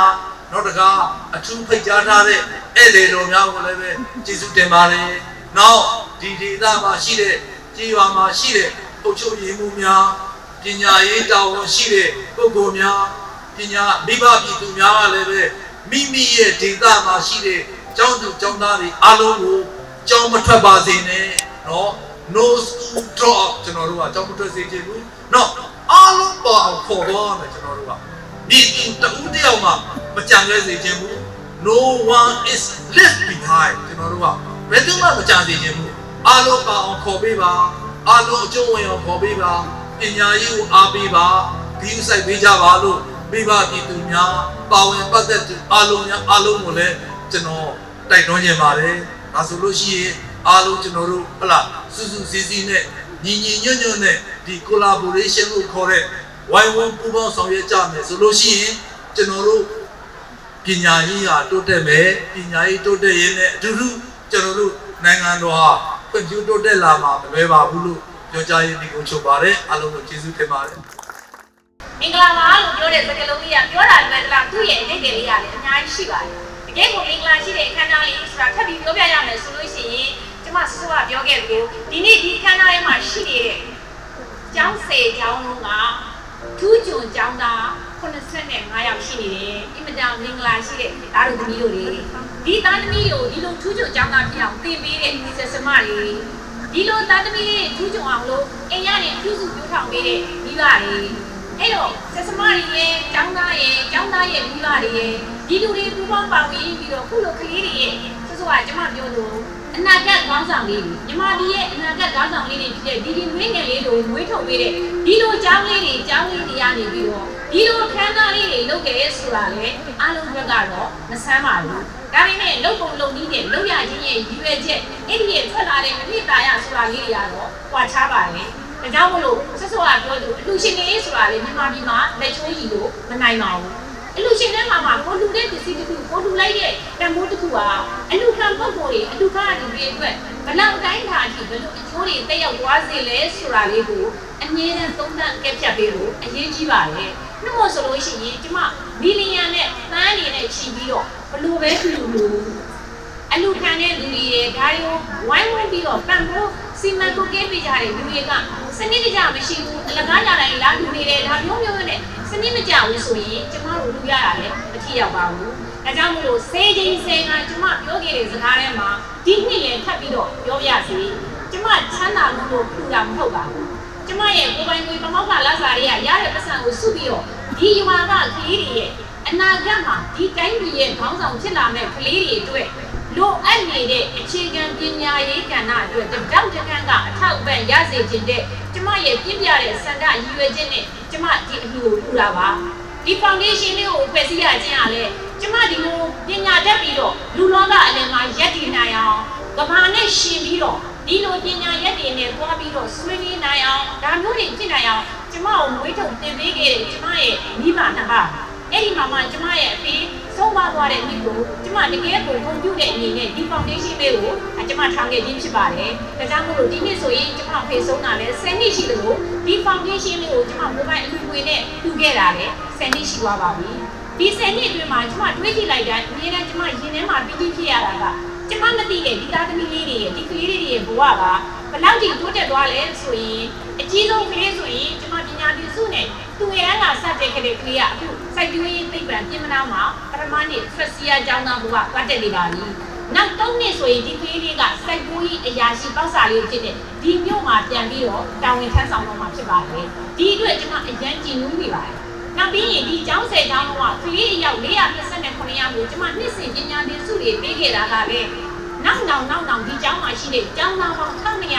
Speaker 5: နောက်တကားအထူးဖိတ်ကြားထားတဲ့ဧည့်သည်တော်များကိုလည်းပဲကျေးဇူးတင်ပါတယ်နောက်ဒီဒေသမှာရှိတဲ့ကြေးရွာမှာရှိတဲ့အုပ်ချုပ်ရေးမှုများပညာရေးတာဝန်ရှိတဲ့ပုဂ္ဂိုလ်များပညာမိဘပြည်သူများကလည်းပဲမိမိရဲ့ဒေသမှာရှိတဲ့ကျောင်းသူကျောင်းသားတွေအားလုံးကိုကျောင်းမထွက်ပါစေနဲ့နော် no school drop ကျွန်တော်တို့ကကျောင်းမထွက်စေချင်ဘူးနော်အားလုံးပါအောင်ခေါ်သွားမယ်ကျွန်တော်တို့ကဒီတူတူတယောက်မှမကြံခဲ့စေချင်ဘူး no one is left behind ကျွန်တော်တို့ကဘယ်သူမှမကြံစေချင်ဘူးအားလုံးပါအောင်ခေါ်ပေးပါအားလုံးအကျုံးဝင်အောင်ခေါ်ပေးပါပညာရေးကိုအားပေးပါဒီဥဆိုင်ပေးကြပါလို့မိဘပြည်သူများပါဝင်ပတ်သက်သူအားလုံးကိုလည်းကျွန်တော်တိုက်တွန်းခြင်းပါတယ်ဒါဆိုလို့ရှိရင်အားလုံးကျွန်တော်တို့ဟလာစုစုစည်းစည်းနဲ့ညီညီညွတ်ညွတ်နဲ့ဒီ collaboration ကိုခေါ်တဲ့ဝိုင်းဝန်းပူးပေါင်းဆောင်ရွက်ကြမယ်ဆိုလို့ရှိရင်ကျွန်တော်တို့ပညာရေးဟာတိုးတက်မယ်ပညာရေးတိုးတက်ရင်လည်းအတူတူကျွန်တော်တို့နိုင်ငံတော်ဟာဖွံ့ဖြိုးတိုးတက်လာမှာမလွယ်ပါဘူးလို့ပြောကြားရင်းဒီကိုချုပ်ပါတယ်အားလုံးကိုကျေးဇူးတင်ပါတယ်
Speaker 4: မင်္ဂလာပါလို့ပြောတဲ့စကားလုံးလေးကပြောတာလည်းတလားသူ့ရဲ့အဓိပ္ပာယ်လေးကလည်းအများကြီးရှိပါတယ်တကယ်ကိုမင်္ဂလာရှိတဲ့အခမ်းအနားလေးဆိုတာထပ်ပြီးပြောပြရမယ်ဆိုလို့ရှိရင်ကျမစောစောကပြောခဲ့သလိုဒီနေ့ဒီအခမ်းအနားလေးမှာရှိနေတဲ့ကျောင်းစေကျောင်းလုံးကထူးချွန်ကျောင်းသား85ယောက်ရှိနေတယ်အင်မတန်မင်္ဂလာရှိတဲ့သားတို့သမီးတို့တွေဒီသားသမီးတို့ဒီလိုထူးချွန်ကျောင်းသားဖြစ်အောင်သင်ပေးတဲ့ဆက်စမတွေဒီလိုသားသမီးတွေထူးချွန်အောင်လို့အိမ်ရနေပြုစုပြောထောင်ပေးတဲ့မိဘတွေအဲ့တော့ဆက်စမတွေရဲ့ကျောင်းသားရဲ့မိဘတွေရဲ့ဒီလူတွေပူပေါင်းပါဝင်ပြီးတော့ခုလိုကလေးတွေရဲ့ဆိုကကျမပြောလို့အနာဂတ်ခေါင်းဆောင်လေးတွေညီမဒီရဲ့အနာဂတ်ခေါင်းဆောင်လေးတွေဖြစ်တဲ့ဒီမွေးငယ်လေးတို့မွေးထုတ်ပေးတဲ့ဒီလိုကျောင်းလေးတွေကနေပြီးတော့ဒီလိုခန်းသားလေးတွေလုပ်ခဲ့ဆိုတာလေအားလုံးဘက်ကတော့မဆမ်းပါဘူးဒါပေမဲ့လုံပုံလုံနည်းနဲ့လုံရချင်းရဲ့ရည်ရွယ်ချက်အဲ့ဒီရဲ့ထွက်လာတဲ့မဖြစ်တာရဆိုတာလေးတွေကတော့ကွာခြားပါတယ်ဒါကြောင့်မို့လို့ဆက်စောကပြောလို့အလူရှင်လေးဆိုတာလေမြန်မာပြည်မှာလက်ချိုးရည်လို့မနိုင်ပါဘူးအလူရှင်ထဲမှာကိုလူတဲ့ပစ္စည်းတစ်ခုကိုလူလိုက်တဲ့တန်ဖိုးတစ်ခုကအလူခံပုံကိုတွေအလူခံအလူတွေအတွက်ဘလောက်တိုင်းထားအထိဘယ်လိုအကျိုးတွေတက်ရောက်သွားစေလဲဆိုတာလေးကိုအငြင်းနဲ့သုံးသပ်ကဲဖြတ်ပေးလို့အရေးကြီးပါတယ်။နှုတ်မို့ဆိုလို့ရှိရင်ကျမမီလီယံနဲ့သန်းနေနဲ့ချီပြီးတော့ဘလို့ပဲဖြစ်လို့အလူခံတဲ့လူတွေဒါတွေကိုဝိုင်းဝန်းပြီးတော့ပံ့ပိုးစီမံကုတ်ကဲပေးကြတဲ့လူတွေကစနစ်တကျမရှိဘူးအလကားရတိုင်းလာလူနေတယ်ဒါမျိုးနဲ့စနစ်မကျဘူးဆိုရင်ကျမတို့လူရတာလည်းမထီရောက်ပါဘူး။ဒါကြောင့်မို့လို့စေချင်းစေကကျမပြောခဲ့တဲ့စကားထဲမှာဒီနှစ်လည်းထပ်ပြီးတော့ပြောပြစီ။ကျမချမ်းသာလို့ထူတာမဟုတ်ပါဘူး။ကျမရဲ့ကိုယ်ပိုင်ငွေပမောက္ခလစာတွေကရတဲ့ပတ်စံကိုစုပြီးတော့ဒီရွာကကလေးတွေရဲ့အနာဂတ်မှာဒီတိုင်းပြည်ရဲ့ခေါင်းဆောင်ဖြစ်လာမဲ့ကလေးတွေအတွက်လိုအပ်နေတဲ့အခြေခံပညာရေးကဏ္ဍအတွက်တောက်တကန်းကအထောက်အပံ့ရစေခြင်းတဲ့ကျမရဲ့ပြည့်ပြတဲ့စန္ဒရည်ရွယ်ခြင်းနဲ့ကျမဒီအလှူကိုထူတာပါဒီ foundation လေးကိုဖွဲ့စည်းရခြင်းအားလဲကျမဒီလိုပညာတတ်ပြီးတော့လူလောကအလယ်မှာရက်တည်နိုင်အောင်ကဘာနဲ့ရှင်ပြီးတော့ဒီလိုပညာရက်တည်နဲ့သွားပြီးတော့ဆွေးနွေးနိုင်အောင်ဒါမျိုးတွေဖြစ်နိုင်အောင်ကျမကိုမွေးထုတ်တင်ပေးခဲ့တဲ့ကျမရဲ့မိဘနှစ်ပါးအဲ့ဒီမှာကျမရဲ့အဖေဆုံးမသွားတဲ့နေ့ကိုကျမတကယ်ကိုဂုဏ်ပြုတဲ့အနေနဲ့ဒီ foundation လေးကိုကျမထောင်ခဲ့ခြင်းဖြစ်ပါတယ်။ဒါကြောင့်မို့လို့ဒီနေ့ဆိုရင်ကျမဖေဆုံးတာလဲ10နှစ်ရှိတယ်လို့ဒီ foundation လေးကိုကျမမိုဘိုင်းအလူငွေနဲ့တူခဲ့တာလဲ10နှစ်ရှိသွားပါပြီ။ဒီ10နှစ်အတွင်းမှာကျမတွေးကြည့်လိုက်တဲ့အမြဲတမ်းကျမရင်ထဲမှာပြီးဖြစ်ရတာကကျမမသိတဲ့ဒီသားသမီးလေးတွေရဲ့ဒီကလေးတွေရဲ့ဘဝကဘယ်လောက်ထိတိုးတက်သွားလဲဆိုရင်အကြီးဆုံးကလေးဆိုရင်ကျမပညာသင်စုနဲ့သူငယ်တန်းကစတဲ့ကလေးကအခုစိုက်ပျိုးရေးသိပ္ပံပြင်မနာမှာပထမနှစ်ဖက်စီယာကျောင်းသားဘဝကတက်နေပါပြီ။နောက်3နှစ်ဆိုရင်ဒီကလေးလေးကစိုက်ပျိုးရေးအရာရှိပေါ့စာလေးဖြစ်တဲ့ဒီမြို့မှာပြန်ပြီးတော့တာဝန်ထမ်းဆောင်တော့မှာဖြစ်ပါတယ်။ဒီအတွက်ကျမအရန်ကြည်နူးနေပါတယ်။နောက်ပြီးရင်ဒီကျောင်းဆယ်ကျောင်းလုံးကကလေးအယောက်429ယောက်ကိုကျမနှစ်စဉ်ပညာသင်စုတွေပေးခဲ့တာကလည်းနောက်ဒီကျောင်းမှာရှိတဲ့ကျောင်းသားပေါင်း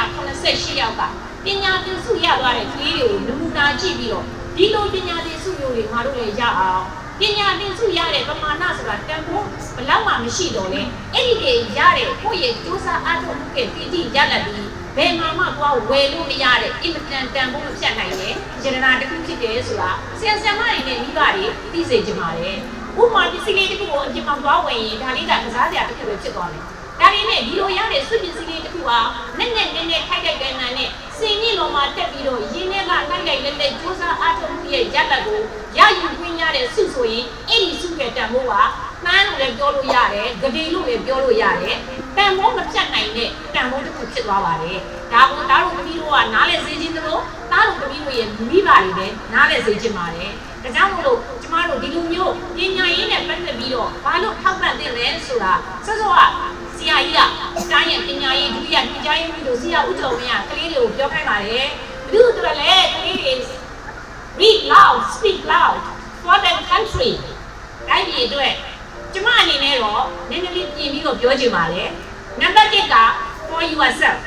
Speaker 4: 1288ယောက်ကပညာသင်စုရသွားတဲ့ကလေးတွေကိုနမူနာကြည့်ပြီးတော့ဒီလိုပညာသင်စုမျိုးတွေငါတို့လည်းရအောင်ပညာသင်စုရတဲ့ပမာဏဆိုတာတန်ဖိုးဘလောက်မှမရှိတော့လေအဲ့ဒီတွေရတဲ့ကိုယ့်ရဲ့စူးစမ်းအားထုတ်မှုကတည်တည်ရလာပြီးဘယ်မှာမှသွားဝယ်လို့မရတဲ့အင်မတန်တန်ဖိုးမဖြတ်နိုင်တဲ့ယန္တနာတစ်ခုဖြစ်တယ်ဆိုတာဆရာဆရာမတွေနဲ့မိဘတွေသိစေချင်ပါတယ်ဥပမာပစ္စည်းလေးတစ်ခုကိုအပြင်မှာသွားဝယ်ရင်ဒါလေးကကစားစရာတစ်ခုပဲဖြစ်သွားတယ်ဒါလေးနဲ့ဒီလိုရတဲ့စွန့်ပစ်စည်းလေးတစ်ခုဟာနဲ့ထိုက်တဲ့နာနဲ့စင်ကြီးလုံးမှာတက်ပြီးတော့ရင်းနဲ့ကလိုက်လက်စူးစမ်းအားထုတ်မှုရဲ့ရလဒ်ကိုရယူခွင့်ရတဲ့စုဆိုရင်အဲ့ဒီစုရဲ့တန်ဖိုးကနှမ်းလို့လည်းပြောလို့ရတယ်ဂတိလို့လည်းပြောလို့ရတယ်တန်ဖိုးမဖြတ်နိုင်တဲ့တန်ဖိုးတစ်ခုဖြစ်သွားပါတယ်ဒါကိုတားတို့သမီးတို့ကနားလဲစေခြင်းတို့တားတို့သမီးတို့ရဲ့မိဘတွေလည်းနားလဲစေခြင်းပါတယ်ဒါကြောင့်မို့လို့ကျမတို့ဒီလိုမျိုးပညာရေးနဲ့ပတ်သက်ပြီးတော့ဘာလို့ထောက်ပံ့သင့်လဲဆိုတာစောစောကဆရာကြီးကတိုင်းရဲ့ပညာရေးဒုတိယပညာရေးမှုတို့ဆရာဦးကျော်ဝင်းကကလေးတွေကိုပြောခိုင်းပါတယ်ဘယ်သူတို့လဲကလေးတွေ read loud speak loud for the country တိုင်းပြည်အတွက်ကျမအနေနဲ့တော့နည်းနည်းလေးပြင်ပြီးတော့ပြောချင်ပါတယ်နံပါတ်1က for yourself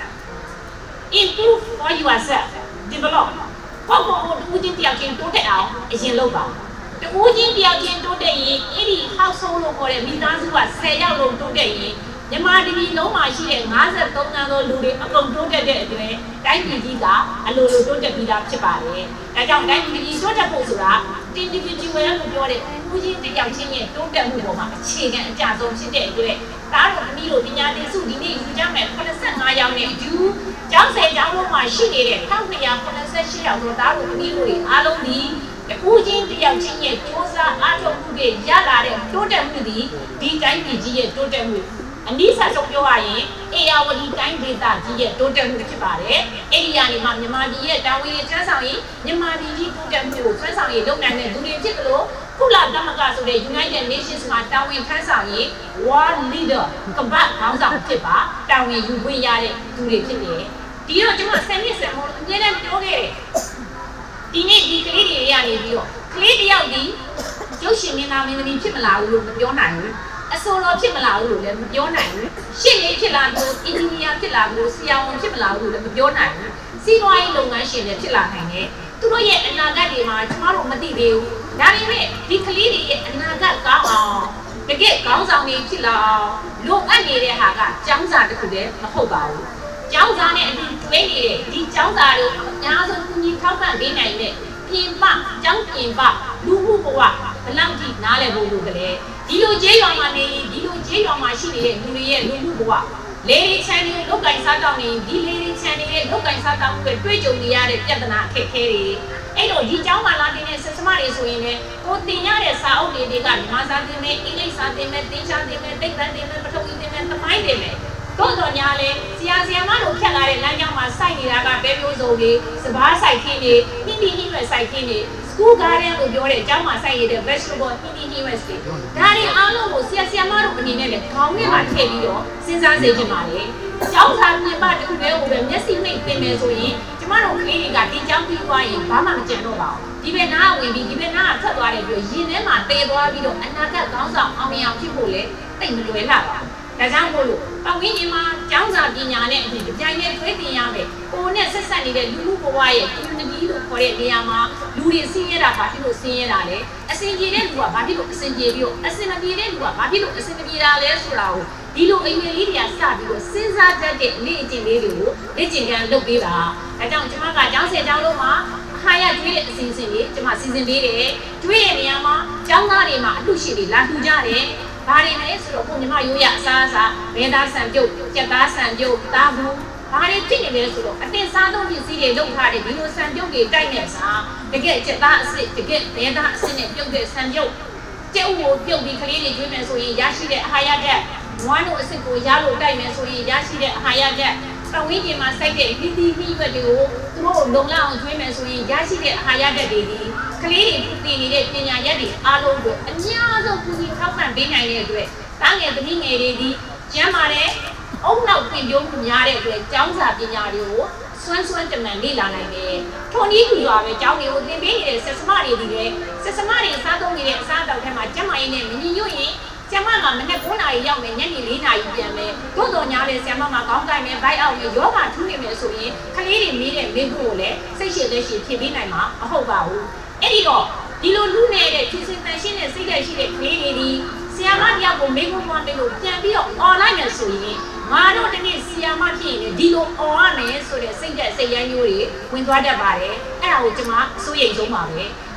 Speaker 4: improve for yourself develop ဘောဘောဦးချင်းတယောက်ချင်းတိုးတက်အောင်အရင်လုပ်ပါဦးချင်းတယောက်ချင်းတိုးတက်ရင်အဲ့ဒီ household လို့ခေါ်တဲ့မိသားစုက10ယောက်လုံးတိုးတက်ရင်မြန်မာပြည်လုံးမှာရှိတဲ့53သန်းသောလူတွေအကုန်တိုးတက်တဲ့အတွက်တိုင်းပြည်ကြီးကအလိုလိုတိုးတက်ပြီးသားဖြစ်ပါတယ်။ဒါကြောင့်တိုင်းပြည်ကြီးတိုးတက်ဖို့ဆိုတာ individual လို့ပြောတဲ့ဦးချင်းတယောက်ချင်းရဲ့တိုးတက်မှုပေါ်မှာအခြေခံအကျဆုံးဖြစ်တဲ့အတွက်ဒါတို့သမီးတို့ပညာသင်စုဒီနေ့ယူကြမယ်85ယောက်နဲ့အတူကျောင်း10ကျောင်းလုံးမှာရှိနေတဲ့1288ယောက်တို့ဒါတို့သမီးတို့တွေအားလုံးဒီဦးချင်းတယောက်ချင်းရဲ့စ조사အားထုတ်မှုတွေရလာတဲ့တိုးတက်မှုဒီတိုင်းပြည်ကြီးရဲ့တိုးတက်မှုအနည်းဆက်ဆုံးပြောရရင်အေယာဝတီတိုင်းဒေသကြီးရဲ့တိုးတက်မှုဖြစ်ပါတယ်။အဲ့ဒီကနေမှမြန်မာပြည်ရဲ့တာဝန်ရေးထမ်းဆောင်ရေးမြန်မာပြည်ကြီးတိုးတက်မှုကိုဆွဲဆောင်ရေးလုပ်နိုင်တဲ့လူတွေဖြစ်ကြလို့ကုလသမဂ္ဂဆိုတဲ့ United Nations မှာတာဝန်ထမ်းဆောင်ရေး World Leader ကမ္ဘာ့ခေါင်းဆောင်ဖြစ်ပါတာဝန်ယူခွင့်ရတဲ့လူတွေဖြစ်တယ်။ဒီတော့ကျွန်မ10နှစ်ဆက်မို့အမြဲတမ်းပြောခဲ့တယ်။ဒီနေ့ဒီကလေးတွေရနေပြီးတော့ကလေးတယောက်ဒီရုပ်ရှင်မင်းသားမင်းသမီးဖြစ်မလာဘူးလို့မပြောနိုင်ဘူး။အစိုးရဖြစ်မလာဘူးလို့လည်းမပြောနိုင်ဘူးရှင့်လေးဖြစ်လာလို့အင်ဂျင်နီယာဖြစ်လာလို့ဆရာဝန်ဖြစ်မလာဘူးလို့လည်းမပြောနိုင်ဘူးစီးပွားရေးလုပ်ငန်းရှင်တွေဖြစ်လာနိုင်တယ်သူတို့ရဲ့အနာဂတ်တွေမှာကျမတို့မသိသေးဘူးဒါပေမဲ့ဒီကလေးတွေရဲ့အနာဂတ်ကောင်းအောင်တကယ်ကောင်းဆောင်တွေဖြစ်လာအောင်လိုအပ်နေတဲ့ဟာကကျောင်းစာတစ်ခုတည်းမဟုတ်ပါဘူးကျောင်းစာနဲ့အတူတွဲနေတဲ့ဒီကျောင်းစာတွေအများဆုံးကူညီထောက်ပံ့ပေးနိုင်တဲ့ပြင်ပကျောင်းပြင်ပလူမှုဘဝဘယ်လောက်ထိနားလည်ဖို့လိုကြလဲဒီလိုကျေးရွာမှာနေဒီလိုကျေးရွာမှာရှိနေတဲ့လူတွေရဲ့လူမှုဘဝလေဒီချန်တွေလုတ်ကင်စားတောင်းနေဒီလေဒီချန်တွေရဲ့လုတ်ကင်စားတောင်းမှုတွေတွေ့ကြုံနေရတဲ့ပြဿနာအခက်အခဲတွေအဲ့တော့ဒီကျောင်းမှာလာနေတဲ့ဆက်စမတွေဆိုရင်လည်းကိုတင်ရတဲ့စာအုပ်တွေကမြန်မာစာသင်မယ်အင်္ဂလိပ်စာသင်မယ်သင်္ချာသင်မယ်သိပ္ပံသင်မယ်ပထဝီသင်မယ်သမိုင်းသင်မယ်တို့တော်ညာလေဆရာမတို့ဖြတ်လာတဲ့လမ်းကြောင်းမှာစိုက်နေတာကဘယ်မျိုးစုံတွေစပားစိုက်ခင်းတွေဟင်းဒီဟင်းရွယ်စိုက်ခင်းတွေschool garden လို့ပြောတဲ့အကြောင်းမှာစိုက်ရတဲ့ vegetable ဟင်းဒီဟင်းရွယ်တွေဒါတွေအားလုံးကိုဆရာမတို့အနေနဲ့လည်းခေါင်းထဲမှာထည့်ပြီးတော့စဉ်းစားစေချင်ပါလေကျောင်းစာပြင်ပတစ်ခုတည်းကိုပဲမျက်စိမိတ်သင်မယ်ဆိုရင်ကျမတို့ကလေးတွေကဒီကျောင်းပြီးသွားရင်ဘာမှမကြံတော့ပါဘူးဒီဘက်နားဝင်ပြီးဒီဘက်နားထွက်သွားတယ်ပြီးရင်ထဲမှာတည်သွားပြီးတော့အနာဂတ်ခေါင်းဆောင်အောင်မြင်အောင်ဖြစ်ဖို့လည်းသိမလွယ်လာပါဒါကြောင့်မို့လို့ပတ်ဝန်းကျင်မှာကျောင်းစာပညာနဲ့အတူကြိုင်နဲ့တွဲတင်ရမယ်။ကိုယ်နဲ့ဆက်ဆက်နေတဲ့လူမှုဘဝရဲ့ community လို့ခေါ်တဲ့နေရာမှာလူတွေဆင်းရဲတာဘာဖြစ်လို့ဆင်းရဲတာလဲ။အဆင်ပြေတဲ့လူကဘာဖြစ်လို့အဆင်ပြေပြီးတော့အဆင်မပြေတဲ့လူကဘာဖြစ်လို့အဆင်မပြေတာလဲဆိုတာကိုဒီလိုအရေးလေးတွေကစပြီးတော့စဉ်းစားတတ်တဲ့လေ့ကျင့်လေးတွေကိုလေ့ကျင့်ခန်းလုပ်ပေးတာ။ဒါကြောင့်ကျွန်မကကျောင်းဆယ်ကျောင်းလုံးမှာဟာရကျွေးတဲ့အစီအစဉ်လေးကျွန်မစီစဉ်ပေးတယ်။ကျွေးတဲ့နေရာမှာကျောင်းသားတွေမှာအလှရှိတွေလာထူကြတယ်။ဘာတွေလဲဆိုတော့ကိုညီမရိုးရအစားအစာဘဲသားဆန်ပြုတ်ကြက်သားဆန်ပြုတ်တာဘူးဘာတွေဖြစ်နေလဲဆိုတော့အတင်စားသုံးပစ္စည်းတွေလုပ်ထားတဲ့ဒီလိုဆန်ပြုတ်တွေတိုက်နေစားတကယ်ကြက်သားအစစ်တကယ်ဘဲသားအစစ်နဲ့ပြုတ်တဲ့ဆန်ပြုတ်ကျက်ဥကိုပြုတ်ပြီးကလေးတွေကျွေးမယ်ဆိုရင်ရရှိတဲ့အာဟာရဓာတ်ဝမ်းတို့အစစ်ကိုရလို့တိုက်မယ်ဆိုရင်ရရှိတဲ့အာဟာရဓာတ်ပတ်ဝန်းကျင်မှာစိုက်တဲ့ဟီသီဟီဘက်တွေကိုသူတို့လုံလောက်အောင်ကျွေးမယ်ဆိုရင်ရရှိတဲ့အာဟာရဓာတ်တွေဒီကလေးတွေသင်နေတဲ့ပညာရပ်တွေအားလုံးကိုအများဆုံးကူညီထောက်ပံ့ပေးနိုင်တဲ့အတွက်တားငယ်သမီးငယ်တွေဒီကျမ်းမာတဲ့အုံနောက်ပြင်ပြုံးမှုများတဲ့အတွက်ကျောင်းစာပညာတွေကိုစွမ်းတမန်လေ့လာနိုင်တယ်။ထုံနည်းကူရွာပဲကျောင်းတွေကိုသင်ပေးနေတဲ့ဆက်စမတွေဒီလေဆက်စမတွေစားသုံးနေတဲ့အစားအသောက်ထဲမှာကျန်းမာရေးနဲ့မညီညွတ်ရင်ကျမကမနေ့9နာရီရောက်မယ်ညနေ4နာရီပြန်မယ်တို့တော်ညာလေဆရာမခေါင်းကိုက်မယ်ဘိုက်အောက်မယ်ယောဂထူးနေမယ်ဆိုရင်ကလေးတွေမေးတဲ့မိဖို့ကိုလည်းစိတ်ရှည်လက်ရှည်ဖြည့်ပေးနိုင်မှာမဟုတ်ပါဘူးအဲ့ဒီတော့ဒီလိုလူနေတဲ့ဖြည့်စင်တန်ရှင်းတဲ့စိတ်ဓာတ်ရှိတဲ့ကလေးတွေဒီဆရာမတယောက်ကိုမေးဖို့မှန်းတယ်လို့ပြန်ပြီးတော့ online နဲ့ဆိုရင်ငါတို့တနေ့ဆရာမဖြစ်ရင်ဒီလို on ရမယ်ဆိုတဲ့စိတ်ဓာတ်စိတ်ရမ်းမျိုးတွေဝင်သွားတတ်ပါတယ်အဲ့ဒါကိုကျွန်မအစိုးရိမ်ဆုံးပါပဲ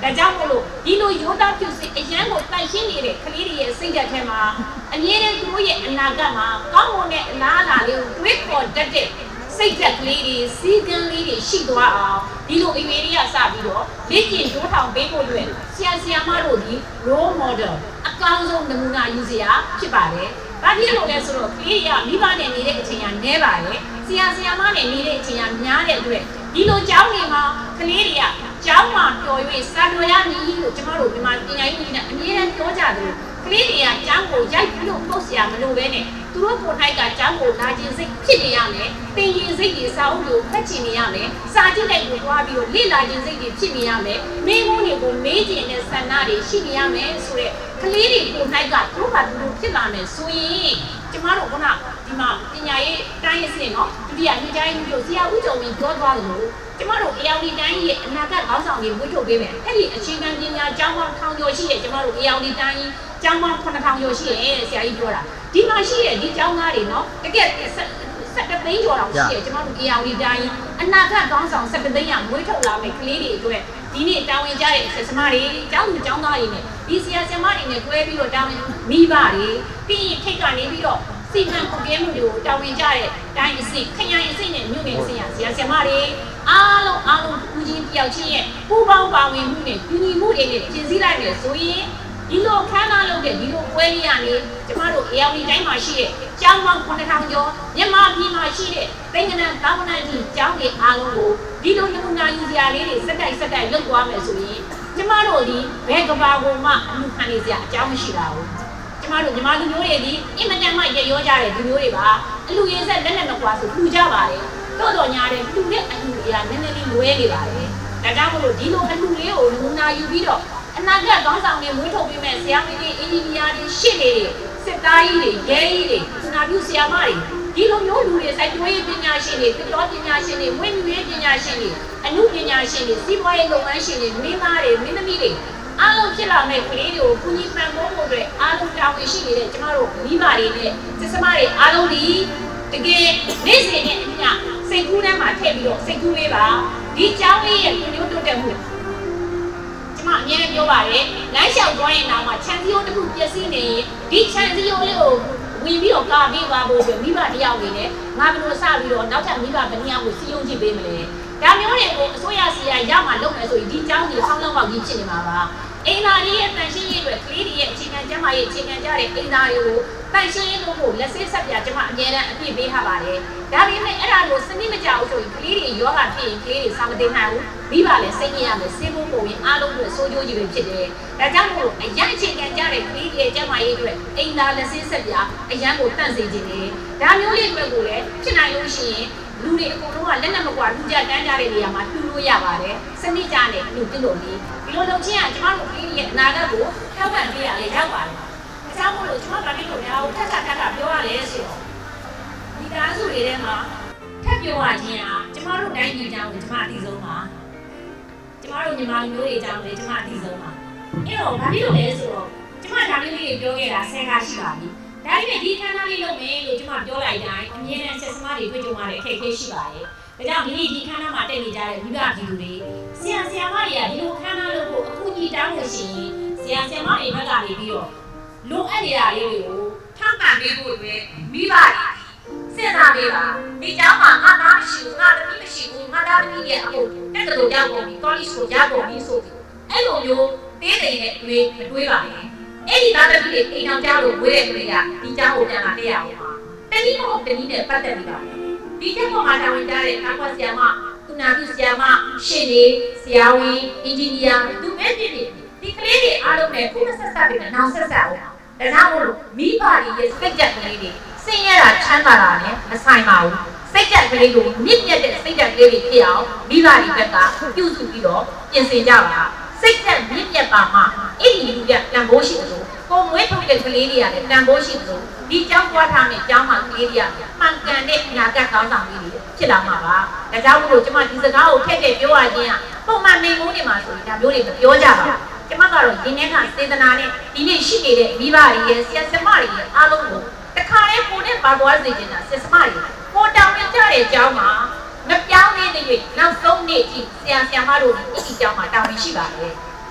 Speaker 4: ဒါကြောင့်မို့လို့ဒီလိုရိုးသားပြုစိတ်အရန်ကိုတန်ရှင်းနေတဲ့ကလေးတွေရဲ့စိတ်ဓာတ်ထဲမှာအမြဲတမ်းသူတို့ရဲ့အနာဂတ်မှာကောင်းမွန်တဲ့အလားအလာလေးကိုတွေးခေါ်တတ်တဲ့စိတ်ဓာတ်ကလေးတွေစီကံလေးတွေရှိသွားအောင်ဒီလိုအရွယ်တွေကစပြီးတော့လေ့ကျင့်ရိုးထောင်ပေးဖို့အတွက်ဆရာမတို့ဒီ role model အကောင်းဆုံးနမူနာယူစရာဖြစ်ပါတယ်။ဘာဖြစ်လို့လဲဆိုတော့ကလေးတွေကမိဘနဲ့နေတဲ့အချိန်ကနည်းပါတယ်။ဆရာမနဲ့နေတဲ့အချိန်ကများတဲ့အတွက်ဒီလိုကျောင်းတွေမှာကလေးတွေကကျောင်းမှာပျော်ရွှင်စာတော်ရမည်လို့ကျမတို့မြန်မာပညာရေးနဲ့အမြဲတမ်းပြောကြတယ်ကလေးတွေကကျောင်းကိုရိုက်ပြီးတော့ပုတ်ဆရာမလိုပဲနဲ့သူတို့ကိုယ်တိုင်ကကျောင်းကိုလာခြင်းစိတ်ဖြစ်နေရမယ်။သင်ခြင်းစိတ်တွေစာအုပ်ကိုဖတ်ချင်နေရမယ်။စာကြည့်လိုက်ကိုသွားပြီးတော့လေ့လာခြင်းစိတ်တွေဖြစ်နေရမယ်။မိမိုးတွေကိုမေးခြင်းနဲ့ဆန္ဒတွေရှိနေရမယ်ဆိုတဲ့ကလေးတွေကိုယ်တိုင်ကသူတို့ကသူတို့ဖြစ်လာမယ်ဆိုရင်ကျမတို့ကဒီမှာပညာရေးတိုင်းရစ်နော်ဒုတိယညွှန်ကြားရေးမှူးချုပ်ဆရာဦးကျော်ဝင်းပြောသွားတယ်လို့ကျမတို့အေယာဝတီတိုင်းရဲ့အနာဂတ်ခေါင်းဆောင်တွေဝှေ့ထုတ်ပေးမယ်အဲ့ဒီအခြေခံပညာကျောင်းပေါင်း1000ကျော်ရှိရဲ့ကျမတို့အေယာဝတီတိုင်းကျောင်းပေါင်း9000ကျော်ရှိရဲ့ဆရာကြီးပြောတာဒီမှာရှိရဲ့ဒီကျောင်းသားတွေနော်တကယ်17သိန်းကျော်တော့ရှိရဲ့ကျမတို့အေယာဝတီတိုင်းအနာဂတ်ခေါင်းဆောင်17သိန်းရဝှေ့ထုတ်လာမယ်ကလေးတွေအတွက်ဒီနေ့တာဝန်ကျတဲ့ဆရာမတွေကျောင်းသူကျောင်းသားတွေနဲ့ဒီဆရာဆရာမတွေနဲ့တွဲပြီးတော့တာဝန်မိဘတွေပြီးရင်ထိတ်ကနေပြီးတော့စီမံကွန်ရက်မှုတွေကိုတာဝန်ကျတဲ့တိုင်းအစစ်ခရိုင်အစစ်နဲ့မြို့နယ်အစစ်ရဆရာဆရာမတွေအားလုံးဦးချင်းတယောက်ချင်းရဲ့ပူးပေါင်းပါဝင်မှုနဲ့ညီညီမှုတွေနဲ့ပြင်စည်းလိုက်မယ်ဆိုရင်ဒီလိုခန်းသားလုပ်တဲ့ဒီလိုပွဲလေးကနေကျမတို့အေယာဝတီတိုင်းမှာရှိတဲ့ကျောင်းပေါင်း9000ကျော်မြန်မာပြည်မှာရှိတဲ့တိုင်းကနန်တာဝန်အထိကျောင်းတွေအားလုံးကိုဒီလိုနမူနာယူစရာလေးတွေစက်တိုက်လုပ်သွားမယ်ဆိုရင်ကျမတို့ဒီဘယ်ကဘာကိုမှအမှုခံနေစရာအကြောင်းမရှိတာဘူးကျမတို့ညီမလူမျိုးတွေဒီအင်မတန်မှရရောကြတဲ့လူမျိုးတွေပါအလူရင်းဆက်လက်နဲ့မကွာဆိုလူကြပါတယ်တော့ညာတဲ့လူနဲ့အလူတွေကနည်းနည်းလေးလွဲနေပါတယ်ဒါကြောင့်မို့လို့ဒီလိုအလူလေးကိုနမူနာယူပြီးတော့အနာဂတ်ခေါင်းဆောင်တွေမွေးထုတ်ပေးမဲ့ဆရာမတွေအင်ဂျင်နီယာတွေရှစ်တွေစစ်သားကြီးတွေရဲကြီးတွေစနာပြုဆရာမတွေဒီလိုမျိုးလူတွေစိုက်ပျိုးရေးပညာရှင်တွေသတော်ပညာရှင်တွေမွေးမြူရေးပညာရှင်တွေအမှုပညာရှင်တွေစီးပွားရေးလုပ်ငန်းရှင်တွေမိသားတွေမင်းသမီးတွေအားလုံးဖြစ်လာမဲ့ကလေးတွေကိုကုညီပံ့ပိုးဖို့အတွက်အားလုံးတာဝန်ရှိနေတဲ့ကျမတို့မိဘတွေနဲ့စစ်စမတွေအားလုံးဒီတကယ်နေ့စဉ်နဲ့အမျှစိတ်ကူးထဲမှာထည့်ပြီးတော့စိတ်ကူးလေးပါဒီကျောင်းလေးရဲ့မျိုးတိုးတက်မှုကျမအမြဲပြောပါတယ်လမ်းလျှောက်သွားရင်တော့ခြံစည်းရိုးတစ်ခုပြည့်စည်နေရင်ဒီခြံစည်းရိုးလေးကိုဝင်ပြီးတော့ကာပေးပါဖို့အတွက်မိဘတယောက်နေနဲ့ငါဘယ်လိုစပြီးတော့နောက်ထပ်မိဘဘယ်နှယောက်ကိုစီယုံကြည့်ပေးမလဲဒါမျိုးတွေကိုအစိုးရစီရရမှလုပ်မယ်ဆိုရင်ဒီကျောင်းကြီးဆောင်းလောက်ကြီးဖြစ်နေမှာပါအင်တာရေးရဲ့တန်ရှင်းရေးတွေကလေးတွေရဲ့အခြေခံကျန်းမာရေးအခြေခံကြတဲ့အင်တာတွေကိုတန်ရှင်းရေးလို့ကိုလက်ဆေးဆက်ပြကျမအမြဲတမ်းအပြည့်ပေးထားပါတယ်ဒါပေမဲ့အဲ့ဒါကိုစနစ်မကျဘူးဆိုရင်ကလေးတွေယောဂဖြစ်ရင်ကလေးတွေစာမတင်နိုင်ဘူးမိဘလည်းစိတ်ညစ်ရမယ်ဆေးဖို့ပုံရင်အားလုံးတွေဆိုးကျိုးကြီးပဲဖြစ်တယ်ဒါကြောင့်မို့အရန်အခြေခံကြတဲ့ကလေးတွေရဲ့ကျန်းမာရေးအတွက်အင်တာလက်ဆေးဆက်ပြအရန်ကိုတန့်စေခြင်းတယ်ဒါမျိုးလေးတွေကိုလည်းဖြစ်နိုင်လို့ရှိရင်လူတွေအကုန်လုံးကလက်နဲ့မကွာလူကြတန်းကြတဲ့နေရာမှာတူလို့ရပါတယ်စနစ်ကြနဲ့လူတင်လို့ဒီလိုလုပ်ချင်းကကျမတို့ကလေးတွေရဲ့အနာဂတ်ကိုထောက်ပံ့ပေးရလေရောက်ပါတယ်အကြောင်းမို့လို့ကျမဗာတိတို့များကိုထပ်ပြောရတယ်ဆိုတော့ဒီကားစုတွေထဲမှာထပ်ပြောရခြင်းဟာကျမတို့တိုင်းပြည်အကြောင်းကိုကျမအသိဆုံးပါကျမတို့ညီမမျိုးတွေအကြောင်းလည်းကျမအသိဆုံးပါအဲ့တော့ဗာတိတို့လည်းဆိုတော့ကျမဒါလေးတွေပြောခဲ့တာ10ခါရှိပါပြီဒါပေမဲ့ဒီခန်းသားလေးလုပ်မယ်လို့ကျမပြောလိုက်တိုင်းအမြဲတမ်းဆက်စမတွေတွေ့ကြုံရတဲ့အခက်အခဲရှိပါတယ်။ဒါကြောင့်ဒီခန်းသားမှာတက်နေကြတဲ့မိဘပြည်သူတွေဆရာမတွေကဒီလိုခန်းသားလုပ်ဖို့အခုကြီးတောင်းလို့ရှိရင်ဆရာမတွေဘက်ကနေပြီးတော့လိုအပ်နေတာလေးတွေကိုထောက်ပံ့ပေးဖို့အတွက်မိဘတွေစဉ်းစားပေးပါဒီကျောင်းမှာငါသားမရှိဘူးငါသမီးမရှိဘူးငါသားသမီးရဲ့အဖို့တက်တော်ရောက်ကုန်ပြီ college ကိုရောက်ကုန်ပြီဆိုပြီးအဲ့လိုမျိုးသေးတယ်နဲ့တွေးပါမယ်အဲ့ဒီသားသမီးတွေအိမ်အောင်ကြောက်လို့ဝေးတဲ့ကလေးကဒီကျောင်းကိုပြန်လာတက်ရအောင်ပါတနည်းမဟုတ်တနည်းနဲ့ပတ်သက်ပြီးပါဒီကျောင်းမှာတာဝန်ကျတဲ့အခါဆရာမကုနာပြုဆရာမရှင်းနေဆရာဝန်အင်ဂျင်နီယာသူပဲဖြစ်နေဒီကလေးတွေအားလုံးနဲ့ခုမဆက်ပြီးတော့နောက်ဆက်အောင်ဒါကြောင့်မို့လို့မိဘတွေရဲ့စိတ်ကြက်ကလေးတွေဆင်းရဲတာချမ်းသာတာနဲ့မဆိုင်ပါဘူးစိတ်ကြက်ကလေးကိုမြင့်မြတ်တဲ့စိတ်ကြက်ကလေးတွေဖြစ်အောင်မိဘတွေဘက်ကပြုစုပြီးတော့ပြင်ဆင်ကြပါစိတ်သက်မြင့်မြတ်ပါမှအဲ့ဒီလူကတန်ဖိုးရှိတယ်လို့ကိုမွေးထုတ်တဲ့ကလေးတွေကလည်းတန်ဖိုးရှိတယ်လို့ဒီကျောင်းပွားထားတဲ့ကျောင်းမှာကလေးတွေကမှန်ကန်တဲ့ညာကကောင်းဆောင်လေးတွေဖြစ်လာမှာပါဒါကြောင့်မို့လို့ကျမဒီစကားကိုထည့်ထည့်ပြောရခြင်းကပုံမှန်မိမိုးနေမှာဆိုရင်ဒါမျိုးတွေမပြောကြပါဘူးကျမကတော့ဒီနေ့ကစေတနာနဲ့ဒီနေ့ရှိနေတဲ့မိဘတွေရဲ့ဆရာဆရာမတွေရဲ့အားလုံးကိုတခါတည်းပုံနဲ့ပါသွားစေချင်တာဆရာဆရာမတွေကိုတောင်းရကြတဲ့ကျောင်းမှာမပြောင်းနေတဲ့၍နောက်ဆုံးနေ့ထိဆရာဆရာမတို့ဒီကျောင်းမှာတာဝန်ရှိပါတယ်တ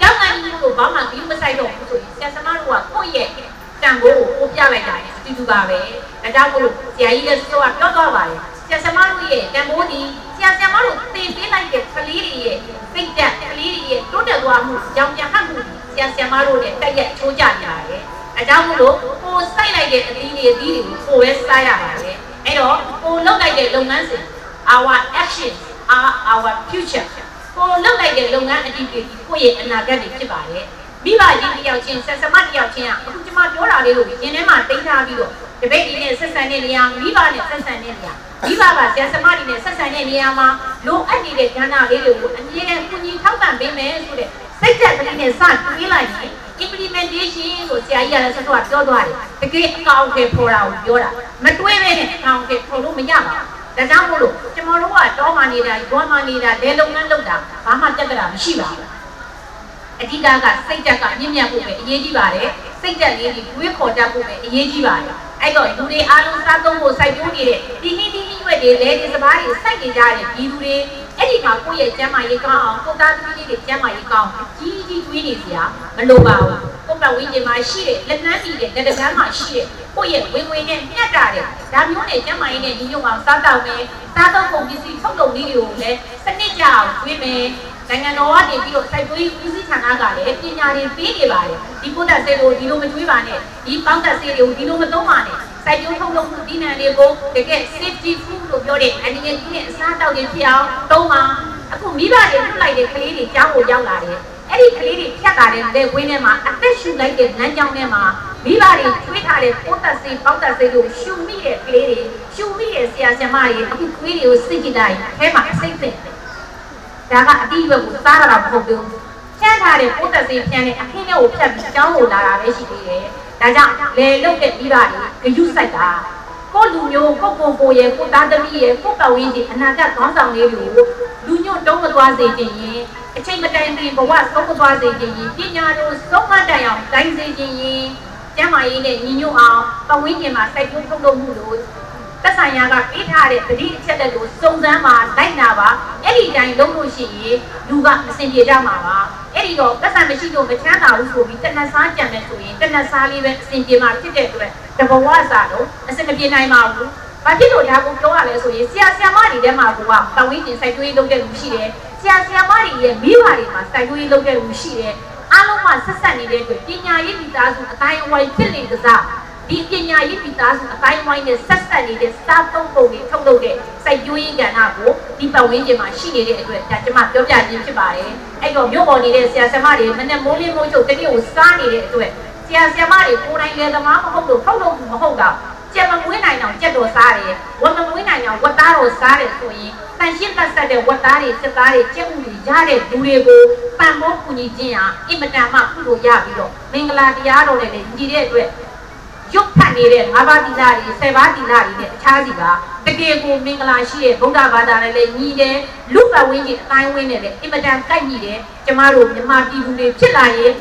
Speaker 4: ကျောင်းကနေလို့ဘာမှပြီးမဆိုင်တော့ဘူးဆိုရင်ဆရာသမားတို့ကကိုယ့်ရဲ့တန်ဖိုးကိုပြလိုက်တာအတူတူပါပဲဒါကြောင့်မို့လို့ဆရာကြီးလည်းဆိုတော့ပြောသွားပါတယ်ဆရာသမားတို့ရဲ့တန်ဖိုးဒီဆရာသမားတို့သင်ပေးလိုက်တဲ့ကလေးတွေရဲ့စိတ်ဓာတ်ကလေးတွေရဲ့တိုးတက်သွားမှုကြောင်ပြန်ဟတ်မှုဆရာသမားတို့နဲ့တက်ရက်ချိုးကြနေရတယ်အကြောင်းမို့လို့ကိုစိုက်လိုက်တဲ့အသီးတွေကိုပဲစားရပါတယ်အဲ့တော့ကိုလုပ်လိုက်တဲ့လုပ်ငန်းစဉ် our actions are our future ကိုလုပ်လိုက်တဲ့လုပ်ငန်းအတီးတွေကိုယ့်ရဲ့အနာဂတ်တွေဖြစ်ပါတယ်မိဘကြီးတယောက်ချင်းဆက်စမတယောက်ချင်းကအခုကျွန်မပြောတာလေးလို့ရင်းထဲမှာတိတ်ထားပြီးတော့တပိတ်ဒီနဲ့ဆက်ဆံတဲ့နေရာမိဘနဲ့ဆက်ဆံတဲ့နေရာမိဘကဆရာသမားတွေနဲ့ဆက်ဆံတဲ့နေရာမှာလိုအပ်နေတဲ့ဉာဏ်လေးတွေကိုအမြဲတမ်းကူညီထောက်ပံ့ပေးမယ်ဆိုတဲ့စိတ်ဓာတ်ကလေးနဲ့စတွေးလိုက်ရင် implementation ဆိုဆရာကြီးကလည်းဆက်တော့ပြောသွားတယ်တကယ်အကောင်အထည်ဖော်တာကိုပြောတာမတွေးပဲနဲ့အကောင်အထည်ဖော်လို့မရပါဘူးဒါကြောင့်မို့လို့ကျွန်တော်တို့ကတော့မှနေတာရွာမှနေတာလဲလုပ်ငန်းလုပ်တာဘာမှတက်ကြတာမရှိပါဘူးအဓိကကစိတ်ဓာတ်ကမြင့်မြတ်ဖို့ပဲအရေးကြီးပါတယ်စိတ်ဓာတ်လေးတွေတွေးခေါ်တတ်ဖို့ပဲအရေးကြီးပါတယ်အဲ့တော့လူတွေအားလုံးစားသုံးဖို့စိုက်ပျိုးနေတဲ့ဒီရွက်တွေလဲဒီစပားတွေစိုက်နေကြတဲ့ဒီလူတွေအဲ့ဒီမှာကိုယ့်ရဲ့ကျန်းမာရေးကောင်းအောင်ကိုယ်သားသမီးလေးတွေကျန်းမာရေးကောင်းကြီးတွေးနေစရာမလိုပါဘူးကိုယ်ပတ်ဝန်းကျင်မှာရှိတဲ့လက်နက်ပြီးတဲ့လက်တကမ်းမှာရှိတဲ့ကိုယ့်ရဲ့ဝင်နဲ့မျှတာတဲ့ဒါမျိုးနဲ့ကျန်းမာရေးနဲ့ညီညွတ်အောင်စားတောက်မယ်စားသုံးကုန်ပစ္စည်းထုတ်လုပ်လေးတွေကိုလည်းစနစ်ကြအောင်တွေးမယ်နိုင်ငံတော်ကနေပြီးတော့စိုက်ပျိုးရေးဦးစီးဌာနကလည်းပညာတွေပေးနေပါတယ်ဒီပို့တက်ဆေးတွေကိုဒီလိုမကျွေးပါနဲ့ဒီပေါင်းတက်ဆေးတွေကိုဒီလိုမသုံးပါနဲ့စိုက်ပျိုးထုတ်လုပ်မှုဒီနံတွေကိုတကယ် safety food လို့ပြောတဲ့အန်ဒီရဲ့ကြီးနဲ့အစားအသောက်တွေဖြစ်အောင်သုံးပါအခုမိဘတွေထုတ်လိုက်တဲ့ကလေးတွေကျောင်းကိုရောက်လာတယ်အဲ့ဒီကလေးတွေဖြတ်တာတဲ့လက်ဝင်းထဲမှာအသက်ရှူလိုက်တဲ့လမ်းကြောင်းထဲမှာမိဘတွေထွေးထားတဲ့ပို့တက်ဆေးပေါင်းတက်ဆေးကိုရှူမိတဲ့ကလေးတွေရှူမိတဲ့ဆရာဆရာမတွေအခုကလေးတွေကိုစိတ်ကြည့်လိုက်အဲမှာစိတ်သိဒါကအတိအကျကိုစားရတာမဟုတ်ဘူးချမ်းထားတဲ့ပို့တက်ဆေးဖြန်းတဲ့အခင်းထဲကိုဖြတ်ပြီးကျောင်းကိုလာတာပဲရှိသေးတယ်ဒါကြောင့်လေလုတ်တဲ့မိဘတွေဂရုစိုက်တာကိုလူမျိုးကိုရဲ့ကိုသားသမီးရဲ့ကိုပတ်ဝန်းကျင်အနာဂတ်ခေါင်းဆောင်လေးတွေကိုလူညွတ်တုံးမသွားစေခြင်းရင်အချိန်မတိုင်ခင်ဘဝဆုံးမသွားစေခြင်းရင်ပညာတို့ဆုံးမတိုင်အောင်တိုင်းစေခြင်းရင်ကျမ်းမာရေးနဲ့ညီညွတ်အောင်ပတ်ဝန်းကျင်မှာစိုက်ပျိုးထုတ်လုပ်မှုလို့သက်ဆိုင်ရာကပေးထားတဲ့တတိအချက်လက်ကိုစုံစမ်းပါလိုက်နာပါအဲ့ဒီတိုင်းလုပ်လို့ရှိရင်လူကအဆင်ပြေကြမှာပါအဲ့ဒီတော့သက်ဆိုင်မရှိလို့မချမ်းသာဘူးဆိုပြီးတဏှာစားကြံမယ်ဆိုရင်တဏှာစားလေးပဲအဆင်ပြေမှာဖြစ်တဲ့အတွက်တဘဝစားတော့အဆင်မပြေနိုင်ပါဘူး။ဘာဖြစ်လို့ဒါကိုပြောရလဲဆိုရင်ဆရာမတွေထဲမှာကပတ်ဝန်းကျင်စိုက်ပျိုးရေးလုပ်တဲ့လူရှိတယ်ဆရာမတွေရဲ့မိဘတွေမှာစိုက်ပျိုးရေးလုပ်တဲ့လူရှိတယ်အားလုံးကဆက်ဆက်နေတဲ့အတွက်ပညာရေးမိသားစုအတိုင်းအဝိုင်းဖြစ်နေကြစားဒီပညာရေးမိသားစုအတိုင်းဝိုင်းနဲ့ဆက်ဆက်နေတဲ့စားသုံးပုံတွေထုတ်လုပ်တဲ့စိုက်ပျိုးရေးကဏ္ဍကိုဒီပတ်ဝန်းကျင်မှာရှိနေတဲ့အတွက်ဒါကျွန်မပြောပြခြင်းဖြစ်ပါတယ်။အဲ့တော့မြို့ပေါ်နေတဲ့ဆရာဆရာမတွေမနဲ့မိုးလင်းမိုးချုပ်တတိကိုစားနေတဲ့အတွက်ဆရာဆရာမတွေကိုယ်တိုင်လည်းသမားမဟုတ်လို့ထုတ်လုပ်မှုမဟုတ်တော့ကြက်မမွေးနိုင်အောင်ကြက်တော်စားတယ်ဝက်မမွေးနိုင်အောင်ဝက်သားတော်စားတယ်ဆိုရင်တန်ရှင်းသက်ဆက်တဲ့ဝက်သားတွေစစ်သားတွေကြက်ဥတွေရတဲ့လူတွေကိုပံ့ပိုးကူညီခြင်းဟာအင်မတန်မှပြုလို့ရပြီးတော့မင်္ဂလာတရားတော်တွေလည်းညီတဲ့အတွက်ရုပ်ဖတ်နေတဲ့၅ပါးသီလတွေ10ပါးသီလတွေနဲ့အခြားစီပါတကယ်ကိုမင်္ဂလာရှိတဲ့ဗုဒ္ဓဘာသာနဲ့လည်းညီတယ်လူပတ်ဝန်းကျင်အတိုင်းဝန်းနဲ့လည်းအင်မတန်ကိုက်ညီတယ်ကျမတို့မြန်မာပြည်သူတွေဖြစ်လာရင်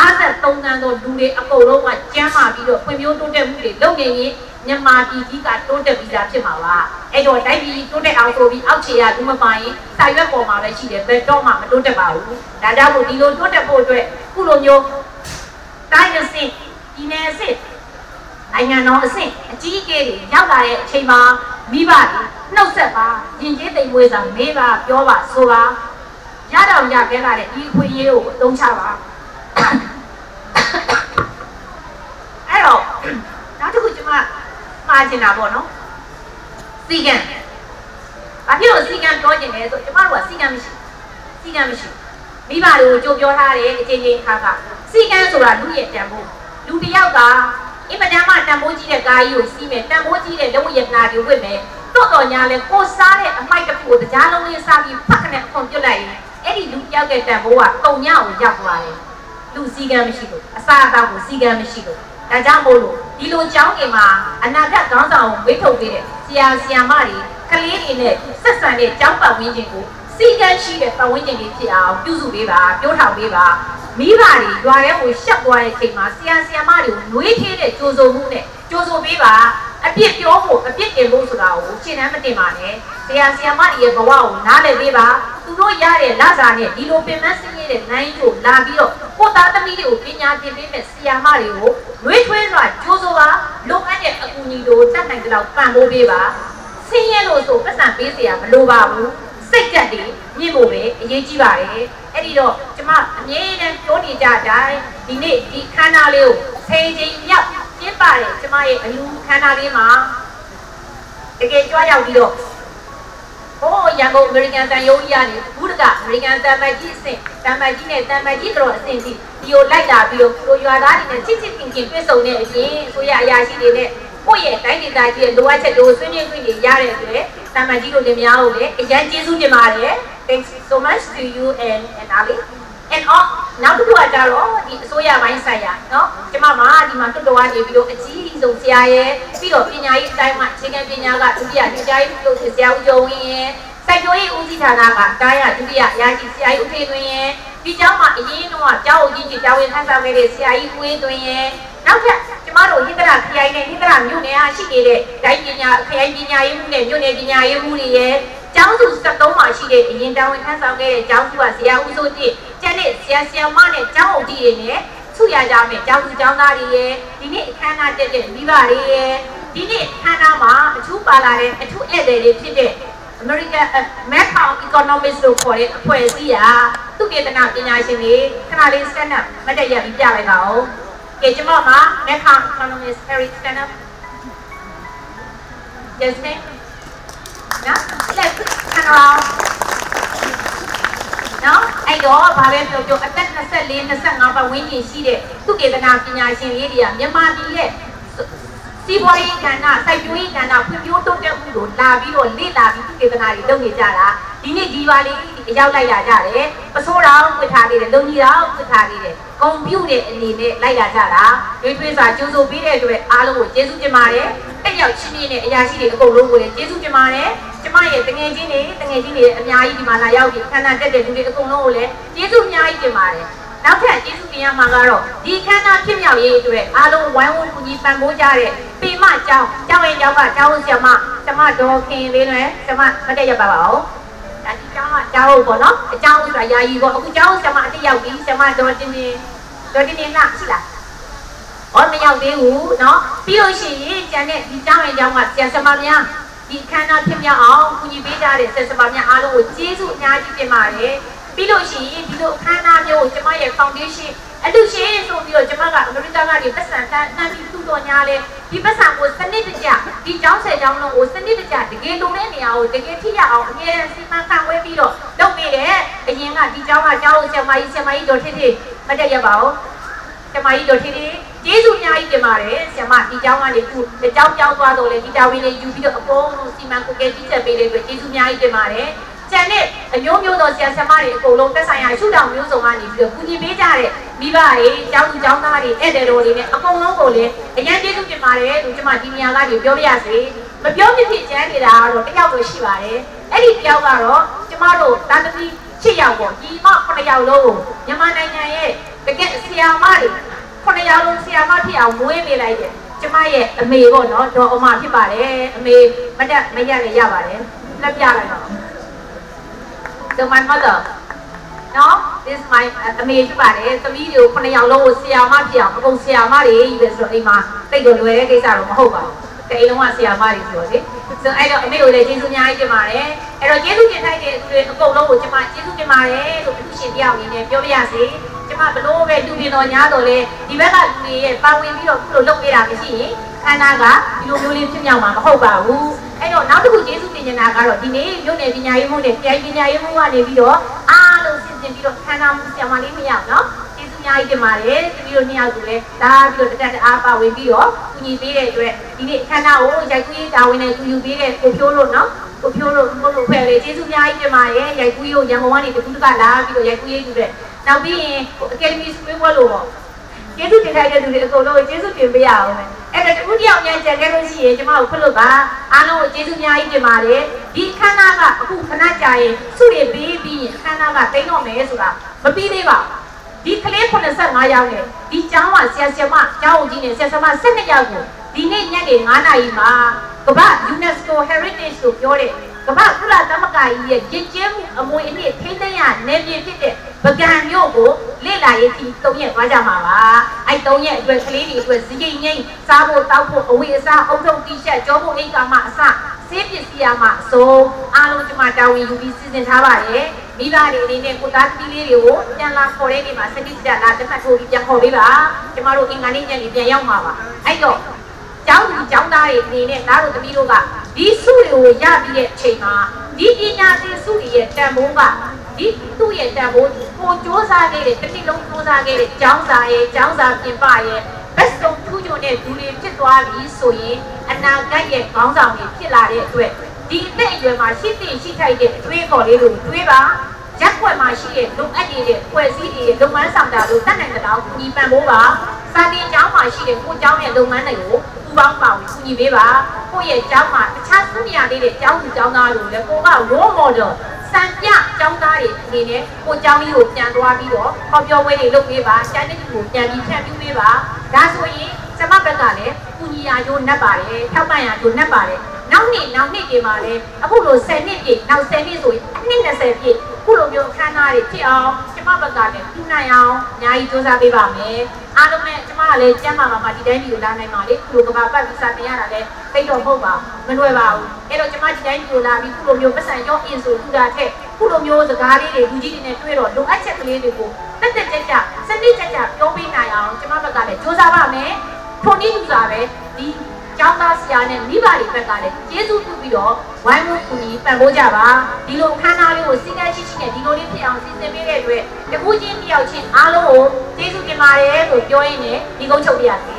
Speaker 4: 53သန်းသောလူတွေအကုန်လုံးကကျမ်းမာပြီးတော့ဖွံ့ဖြိုးတိုးတက်မှုတွေလုပ်နေရင်မြန်မာပြည်ကြီးကတိုးတက်ပြီးသားဖြစ်မှာပါအဲ့တော့တိုက်ပြည်တိုးတက်အောင်ဆိုပြီးအောက်ခြေကလူမပိုင်စာရွက်ပေါ်မှာပဲရှိတယ်ဘယ်တော့မှမတိုးတက်ပါဘူးဒါကြောင့်မို့ဒီလိုတိုးတက်ဖို့အတွက်ခုလိုမျိုးတိုင်းအဆင့်ဒီနယ်အဆင့်နိုင်ငံတော်အဆင့်အကြီးအကဲတွေရောက်လာတဲ့အချိန်မှာမိဘတွေနှုတ်ဆက်ပါရင်ကျေးသိမ်မွေးစာမေးပါပြောပါဆိုပါရတော့ရခဲ့လာတဲ့ဒီခွေရေးကိုအသုံးချပါအဲ့တော့နောက်တစ်ခုကျွန်မမှားချင်တာပေါ့နော်စီကံဘာဖြစ်လို့စီကံပြောချင်လဲဆိုကျွန်မတို့ကစီကံမရှိမိဘတွေကိုကြိုပြောထားတဲ့အချိန်ချင်းခါကစီကံဆိုတာလူရဲ့တန်ဖိုးလူတစ်ယောက်ကအင်မတန်မှတန်ဖိုးကြီးတဲ့ကားကြီးကိုစီးမယ်တန်ဖိုးကြီးတဲ့လက်ဝတ်ရတနာတွေဝတ်မယ်တော့ညာလဲကိုစားတဲ့အမိုက်တစ်ခုကိုတရားလုံးလေးစားပြီးဖတ်ခနဲ့ခွန်ပြုတ်လိုက်ရင်အဲ့ဒီလူတစ်ယောက်ရဲ့တန်ဖိုးကတုံညကိုရောက်သွားတယ်လူစီကံမရှိလို့အစားအသောက်ကိုစီကံမရှိလို့ဒါကြောင့်မို့လို့ဒီလိုကျောင်းတွေမှာအနာဂတ်ခေါင်းဆောင်ကိုဝေးထုတ်ပေးတဲ့ဆရာမတွေကလေးတွေနဲ့ဆက်ဆံတဲ့ကျောင်းပတ်ဝန်းကျင်ကိုစီကံရှိတဲ့ပတ်ဝန်းကျင်တွေဖြစ်အောင်ပြုစုပေးပါပြောထောင်ပေးပါမိဘတွေရွာထဲကိုရှက်သွားတဲ့အချိန်မှာဆရာမတွေကိုနှွေးထင်းတဲ့ကြိုးစုံမှုနဲ့ကြိုးစုံပေးပါအပြစ်ပြောဖို့အပြစ်တင်ဖို့ဆိုတာကိုရှင်းတမ်းမတင်ပါနဲ့ဆရာမတွေရဲ့ဘဝကိုနားလည်ပေးပါသူတို့ရတဲ့လစာနဲ့ဒီလိုပင်မစင်းရတဲ့နိုင်ကိုလာပြီးတော့ကိုသားသမီးတွေကိုပညာသင်ပေးမဲ့ဆရာမတွေကိုရွေးထွေးစွာကြိုးစိုးပါလိုအပ်တဲ့အကူအညီတို့တတ်နိုင်ကြတော့ပံ့ပိုးပေးပါဆင်းရဲလို့ဆိုပတ်စံပေးစရာမလိုပါဘူးစိတ်ဓာတ်တွေမြင့်ဖို့ပဲအရေးကြီးပါတယ်အဲ့ဒီတော့ကျမအမြဲတမ်းပြောနေကြတိုင်းဒီနေ့ဒီခန္ဓာလေးကို10ချိန်မြောက်ကျင်းပါတယ်ကျမရဲ့အလူခန္ဓာလေးမှာတကယ်ကြွားရောက်ပြီးတော့ရန်ကုန်အမေရိကန်တန်ယုံကြီးကနေဘူးတကအမေရိကန်တန်မတ်ကြီးအဆင့်တန်မတ်ကြီးနဲ့တန်မတ်ကြီးတို့အဆင့်ကြီးဒီကိုလိုက်လာပြီးတော့ကိုရွာသားတွေနဲ့ချစ်ချစ်ခင်ခင်တွေ့ဆုံတဲ့အပြင်ဆိုရအရာရှိတွေနဲ့ကိုယ့်ရဲ့တိုင်းဒေသကြီးရဲ့လိုအပ်ချက်တွေကိုဆွေးနွေးခွင့်ရတဲ့အတွက်တန်မတ်ကြီးတို့လည်းများလို့လည်းအရန်ကျေးဇူးတင်ပါတယ် Thanks so much to you and Ali and all နောက်တစ်ခုကကြတော့ဒီအစိုးရပိုင်းဆိုင်ရာเนาะကျမမှာဒီမှာတွတ်တော်ကနေပြီးတော့အကြီးဆုံးဆရာရဲ့ပြီးတော့ပညာရေးအတိုင်းမှာအခြေခံပညာကဒုတိယညွှန်ကြားရေးလို့ဆရာဦးကျော်ဝင်းရဲ့စိုက်ပျိုးရေးဦးစီးဌာနကတားရဒုတိယအရာရှိဆရာကြီးဦးဖေသွင်းရဲ့ဒီကျောင်းမှာအရင်တော့ကျောင်းကြီးတာဝန်ထမ်းဆောင်ခဲ့တဲ့ဆရာကြီးဦးဝင်းသွင်းရဲ့နောက်ထပ်ကျမတို့ဟင်္သရာခရိုင်နဲ့ဟင်္သရာမြို့နယ်ရှိနေတဲ့တိုင်းပညာခရိုင်ပညာရေးမှုနဲ့မြို့နယ်ပညာရေးမှုတွေရဲ့ကျောင်းစု73မှာရှိတဲ့အရင်တာဝန်ထမ်းဆောင်ခဲ့တဲ့ကျောင်းစုကဆရာဦးစိုးတင့်ကျန်တဲ့ဆရာဆရာမနဲ့ကျောင်းအုပ်ကြီးတွေနဲ့ဆုရကြမယ်ကျောင်းသူကျောင်းသားတွေရဲ့ဒီနေ့အခမ်းအနားတက်တဲ့မိဘတွေရဲ့ဒီနေ့အခမ်းအနားမှာအထူးပါလာတဲ့အထူးဧည့်သည်တွေဖြစ်တဲ့ American Mekong Economics လို့ခေါ်တဲ့အဖွဲ့အစည်းဟာသူကေတနာပညာရှင်တွေခဏလေး stand up မတ်တက်ရပြီးပြလိုက်ပါဦး။ကဲကျွန်မမှာ Mekong Economics stand up Yes ma'am နော်လက်ခဏအောင်နော်အဲ့တော့ဘာပဲပြောပြောအသက်24 25ပတ်ဝန်းကျင်ရှိတဲ့သူကေတနာပညာရှင်လေးတွေကမြန်မာပြည်ရဲ့စီးပွားရေးကဏ္ဍစိုက်ပျိုးရေးကဏ္ဍဖွံ့ဖြိုးတိုးတက်မှုကိုလာပြီးတော့လေ့လာပြီးသူကေတနာတွေလုပ်နေကြတာဒီနေ့ဒီပါလေးရောက်လိုက်လာကြတယ်ပစိုးတော်ဝတ်ထားနေတယ်လုံကြီးတော်ဝတ်ထားနေတယ်ကွန်ပျူတာအနေနဲ့လိုက်လာကြတာတွေးထွေးစွာကြိုးစိုးပေးတဲ့အတွက်အားလုံးကိုကျေးဇူးတင်ပါတယ်တက်ရောက်ချင်းချင်းနဲ့အရာရှိတွေအကုန်လုံးကိုလည်းကျေးဇူးတင်ပါတယ်ကျမရဲ့တငယ်ချင်းတွေအများကြီးဒီမှာလာရောက်ပြီးခန္ဓာတက်တဲ့လူတွေအကုန်လုံးကိုလည်းကျေးဇူးအများကြီးတင်ပါတယ်နောက်ထပ်ကျေးဇူးတင်ရမှာကတော့ဒီခန္ဓာဖြစ်မြောက်ရေးအတွက်အားလုံးဝိုင်းဝန်းကူညီပံ့ပိုးကြတဲ့ပေမကျောင်းရဲ့ကျောင်းကကျောင်းဆရာမကျမဒေါ်ခင်လေးနဲ့ကျမမတက်ရပါဘူးဒါဒီကျောင်းကကျောင်းပေါ့နော်အကျောင်းဆိုတာယာယီပေါ့အခုကျောင်းဆရာမအတက်ရောက်ပြီးဆရာမဒေါ်တင်လာရှိလားဟောမရောက်သေးဘူးเนาะပြီးလို့ရှိရင်ကျန်တဲ့ဒီကျောင်းရဲ့ကျောင်းကဆရာဆရာမများဒီခန္ဓာဖြစ်မြောက်အောင်ကူညီပေးကြတဲ့ဆရာဆရာမများအားလုံးကိုကျေးဇူးအများကြီးတင်ပါတယ်ပြီးလို့ရှိရင်ဒီလိုအခမ်းအနားမျိုးကိုကျမရဲ့ foundation အလူရှင်ဆိုပြီးတော့ကျမကအမေရိကန်ကနေပတ်စံတန်းပြီးသူ့တော်ညာလဲဒီပတ်စံကိုစနစ်တကျဒီကျောင်းဆယ်ကျောင်းလုံးကိုစနစ်တကျတကယ်လုံတဲ့နေရာကိုတကယ်ထိရအောင်အမြဲတမ်းစီမံခန့်ခွဲပြီးတော့လုပ်နေတယ်အရင်ကဒီကျောင်းကကျောင်းဆရာမကြီးတော်ထစ်မတက်ရပါဘူးဆရာမကြီးတော်ထစ်ကျေးဇူးအများကြီးတင်ပါတယ်ဆရာမဒီကျောင်းကနေသူ့ကျောင်းပြောင်းသွားတော့လေဒီတာဝန်လေးယူပြီးတော့အကုန်လုံးစီမံကွယ်ကြီးချက်ပေးတဲ့အတွက်ကျေးဇူးအများကြီးတင်ပါတယ်ကျန်တဲ့အမျိုးသောဆရာဆရာမတွေအကုန်လုံးသက်ဆိုင်ရာရှုထောင့်မျိုးစုံကနေပြီးတော့ကူညီပေးကြတဲ့မိဘတွေကျောင်းသူကျောင်းသားတွေဧည့်သည်တော်တွေနဲ့အကုန်လုံးကိုလည်းအရင်ကျေးဇူးတင်ပါတယ်လို့ကျွန်မဒီနေရာကနေပြောပြရစေမပြောဖြစ်ကျန်းနေတာကတော့တစ်ယောက်ပဲရှိပါတယ်အဲ့ဒီတစ်ယောက်ကတော့ကျမတို့တာသမီ6ယောက်ပေါ့ဒီမ9ယောက်လုံးကိုမြန်မာနိုင်ငံရဲ့တကယ်ဆရာမတွေ9ယောက်လုံးဆရာမဖြစ်အောင်မွေးပေးလိုက်တယ်ကျမရဲ့အမေပေါ့နော်ဒေါ်အမဖြစ်ပါတယ်အမေမရလည်းရပါတယ်လက်ပြလိုက်တော့So my mother, no, this is my အမေဖြစ်ပါတယ်သမီးတွေကို9ယောက်လုံးကိုဆရာမဖြစ်အောင်အကုန်ဆရာမတွေကြီးပဲဆိုတော့အိမ်မှာတိတ်ကိုလွယ်တဲ့ကိစ္စတော့မဟုတ်ပါဘူး။တိတ်လုံးကဆရာမတွေဆိုတော့လေ။ So အဲ့တော့အမေကိုလည်းကျေးဇူးအများကြီးတင်ပါတယ်။အဲ့တော့ကျေးဇူးတင်ထိုက်တဲ့သူတွေအကုန်လုံးကိုကျွန်မကျေးဇူးတင်ပါတယ်လို့အထူးရှင်တယောက်အနေနဲ့ပြောပြရစေ။ကျွန်မဘလို့ပဲလူပြတော်ညာတော့လေဒီဘက်ကလူတွေရဲ့ပါဝင်ပြီးတော့ခုလိုလုပ်ပေးတာမရှိရင်ခန္ဓာကဒီလိုမျိုးလေးဖြစ်မြောက်မှာမဟုတ်ပါဘူး။အဲ့တော့နောက်တစ်ခုကျေးဇူးတင်နေတာကတော့ဒီနေ့မြို့နယ်ပညာရေးမှုနဲ့ပြည်ပညာရေးမှုကနေပြီးတော့အားလုံးဆင်ခြင်ပြီးတော့ခန္ဓာမှုဆရာမလေးမရအောင်နော်ကျေးဇူးအများကြီးတင်ပါတယ်သမီးတို့နှစ်ယောက်ကိုလည်းလာပြီးတော့တက်အားပါဝင်ပြီးတော့ကူညီပေးတဲ့အတွက်ဒီနေ့ခန္ဓာကိုရိုက်ကူးရေးတာဝန်နဲ့ကူညီပေးတဲ့ကိုဖြိုးလို့နော်ကိုဖြိုးလို့ဘုလို့ဖွဲ့လေကျေးဇူးအများကြီးတင်ပါတယ်ရိုက်ကူးရေးကိုရန်ကုန်ကနေတခုတကလာပြီးတော့ရိုက်ကူးရေးယူတဲ့နောက်ပြီးရင်အကယ်ဒမီစကွေးပွဲလို့ပေါ့ကျေးဇူးတင်ထိုက်တဲ့သူတွေအကုန်လုံးကျေးဇူးတင်ပေးရအောင်မယ်အဲ့ဒါတခုတယောက်များကြံခဲ့လို့ရှိရင်ကျမတို့ခွတ်လို့ပါအားလုံးကိုကျေးဇူးအများကြီးတင်ပါတယ်ဒီခန္ဓာကအခုခဏကြာရင်စုရပေးပြီးခန္ဓာကတိတ်တော့မယ်ဆိုတာမပြီးသေးပါဘူးဒီကလေး85ယောက်နဲ့ဒီကျောင်းကဆရာဆရာမကျောင်းကြီးနဲ့ဆရာဆရာမ12ယောက်ကိုဒီနေ့ညနေ9:00နာရီမှာကမ္ဘာ UNESCO Heritage ကိုပြောတဲ့ကမ္ဘာကုလသမဂ္ဂကြီးရဲ့ရည်ကျဲမှုအမွေအနှစ်ထိန်းသိမ်းရနေပြည်ဖြစ်တဲ့ပကံမျိုးကိုလေ့လာရေးที3ရက်သွားကြမှာပါအဲ့3ရက်အတွက်ကလေးတွေအတွက်စည်ငိမ့်စားဖို့တောက်ဖို့အဝေးအစားအုပ်ထုပ်တီရှပ်ကြောဖို့အိမ်ကမှအစဆေးပစ္စည်းရမှအစိုးအားလုံးကျွန်မတာဝန်ယူပြီးစီစဉ်ထားပါတယ်မိဘတွေအနေနဲ့ကိုသားသမီးလေးတွေကိုပြန်လာခေါ်တဲ့နေ့မှာစနစ်တကျလာတက်မှတ်ထိုးပြီးပြန်ခေါ်ပေးပါကျွန်မတို့အင်္ဂါနေ့ညနေပြန်ရောက်မှာပါအဲ့တော့ကျောင်းသားတွေအနေနဲ့သားတို့သမီးတို့ကဒီစုတွေကိုရပြီးတဲ့အချိန်မှာဒီပညာသင်စုတွေရဲ့တန်ဖိုးကဒီသူ့ရဲ့တန်ဖိုးကိုစ조사ခဲ့တဲ့တစ်နှစ်လုံးစ조사ခဲ့တဲ့ကျောင်းစာရဲ့ကျောင်းစာပြင်ပရဲ့ဘက်ဆုံးထူးချွန်တဲ့လူတွေဖြစ်သွားပြီဆိုရင်အနာဂတ်ရဲ့ခေါင်းဆောင်တွေဖြစ်လာတဲ့အတွက်ဒီအသက်အရွယ်မှာရှိတဲ့ရှိထိုက်တဲ့အတွေးခေါ်လေးကိုတွေးပါရက်ွက်မှာရှိတဲ့လုံအပ်နေတဲ့ဖွဲ့စည်းတွေလုပ်ငန်းဆောင်တာလို့တတ်နိုင်တဲ့တော့ညီပန်ဖို့ပါစာတင်ကျောင်းမှာရှိတဲ့ကိုကျောင်းရဲ့လုပ်ငန်းတွေကိုပူပေါင်းပါဝင်ကူညီပေးပါကိုယ့်ရဲ့ကျောင်းမှာတခြားသူမြရတဲ့ကျောင်းသူကျောင်းသားတွေလည်းကိုက role model စံပြကျောင်းသားတွေအနေနဲ့ကိုကျောင်းကြီးကိုပြန်သွားပြီးတော့ဟောပြောပွဲတွေလုပ်ပေးပါကျန်တဲ့သူကိုပြန်ပြီးဖြန့်ဖြူးပေးပါဒါဆိုရင်ကျမဘက်ကလည်းကူညီရာကျိုးနှက်ပါတယ်ထောက်ပံ့ရာကျိုးနှက်ပါတယ်နောက်နှစ်တွေမှာလည်းအခုလို10နှစ်ပြည့်နောက်10နှစ်ဆိုရင်အနှစ်20ပြည့်ခုလိုမျိုးခန်းသားတွေဖြစ်အောင်ကျမဘက်ကလည်းပြုနိုင်အောင်အများကြီးစူးစမ်းပေးပါမယ်အားလုံးနဲ့ကျမကလည်းကျမ်းမာမှာဒီတိုင်းမျိုးလာနိုင်ပါလေခုလိုကဘာပတ်ပြီးစာတင်ရတာလည်းသိတော့မဟုတ်ပါမလွယ်ပါဘူးအဲ့တော့ကျမဒီတိုင်းမျိုးလာပြီးခုလိုမျိုးပတ်စံရောအင်ဆိုထူတာထက်ခုလိုမျိုးစကားလေးတွေလူကြီးတွေနဲ့တွေ့တော့လိုအပ်ချက်ကလေးတွေကိုတက်ကြကြစနစ်ကြကြပြောပေးနိုင်အောင်ကျမဘက်ကလည်းစူးစမ်းပါမယ်ထိုနည်းတူစွာပဲဒီကျောင်းသားဆရာနဲ့မိဘတွေဘက်ကလည်းကျေးဇူးပြုပြီးတော့ဝိုင်းဝန်းကူညီပံ့ပိုးကြပါဒီလိုခန်းသားလေးကိုစီကန်းရှိရှိနဲ့ဒီလိုလေးဖြစ်အောင်စီစဉ်ပေးတဲ့အတွက်တကူချင်းတယောက်ချင်းအားလုံးကိုကျေးဇူးတင်ပါတယ်လို့ပြောရင်းနဲ့ဒီကုန်းချုပ်ပြရစီ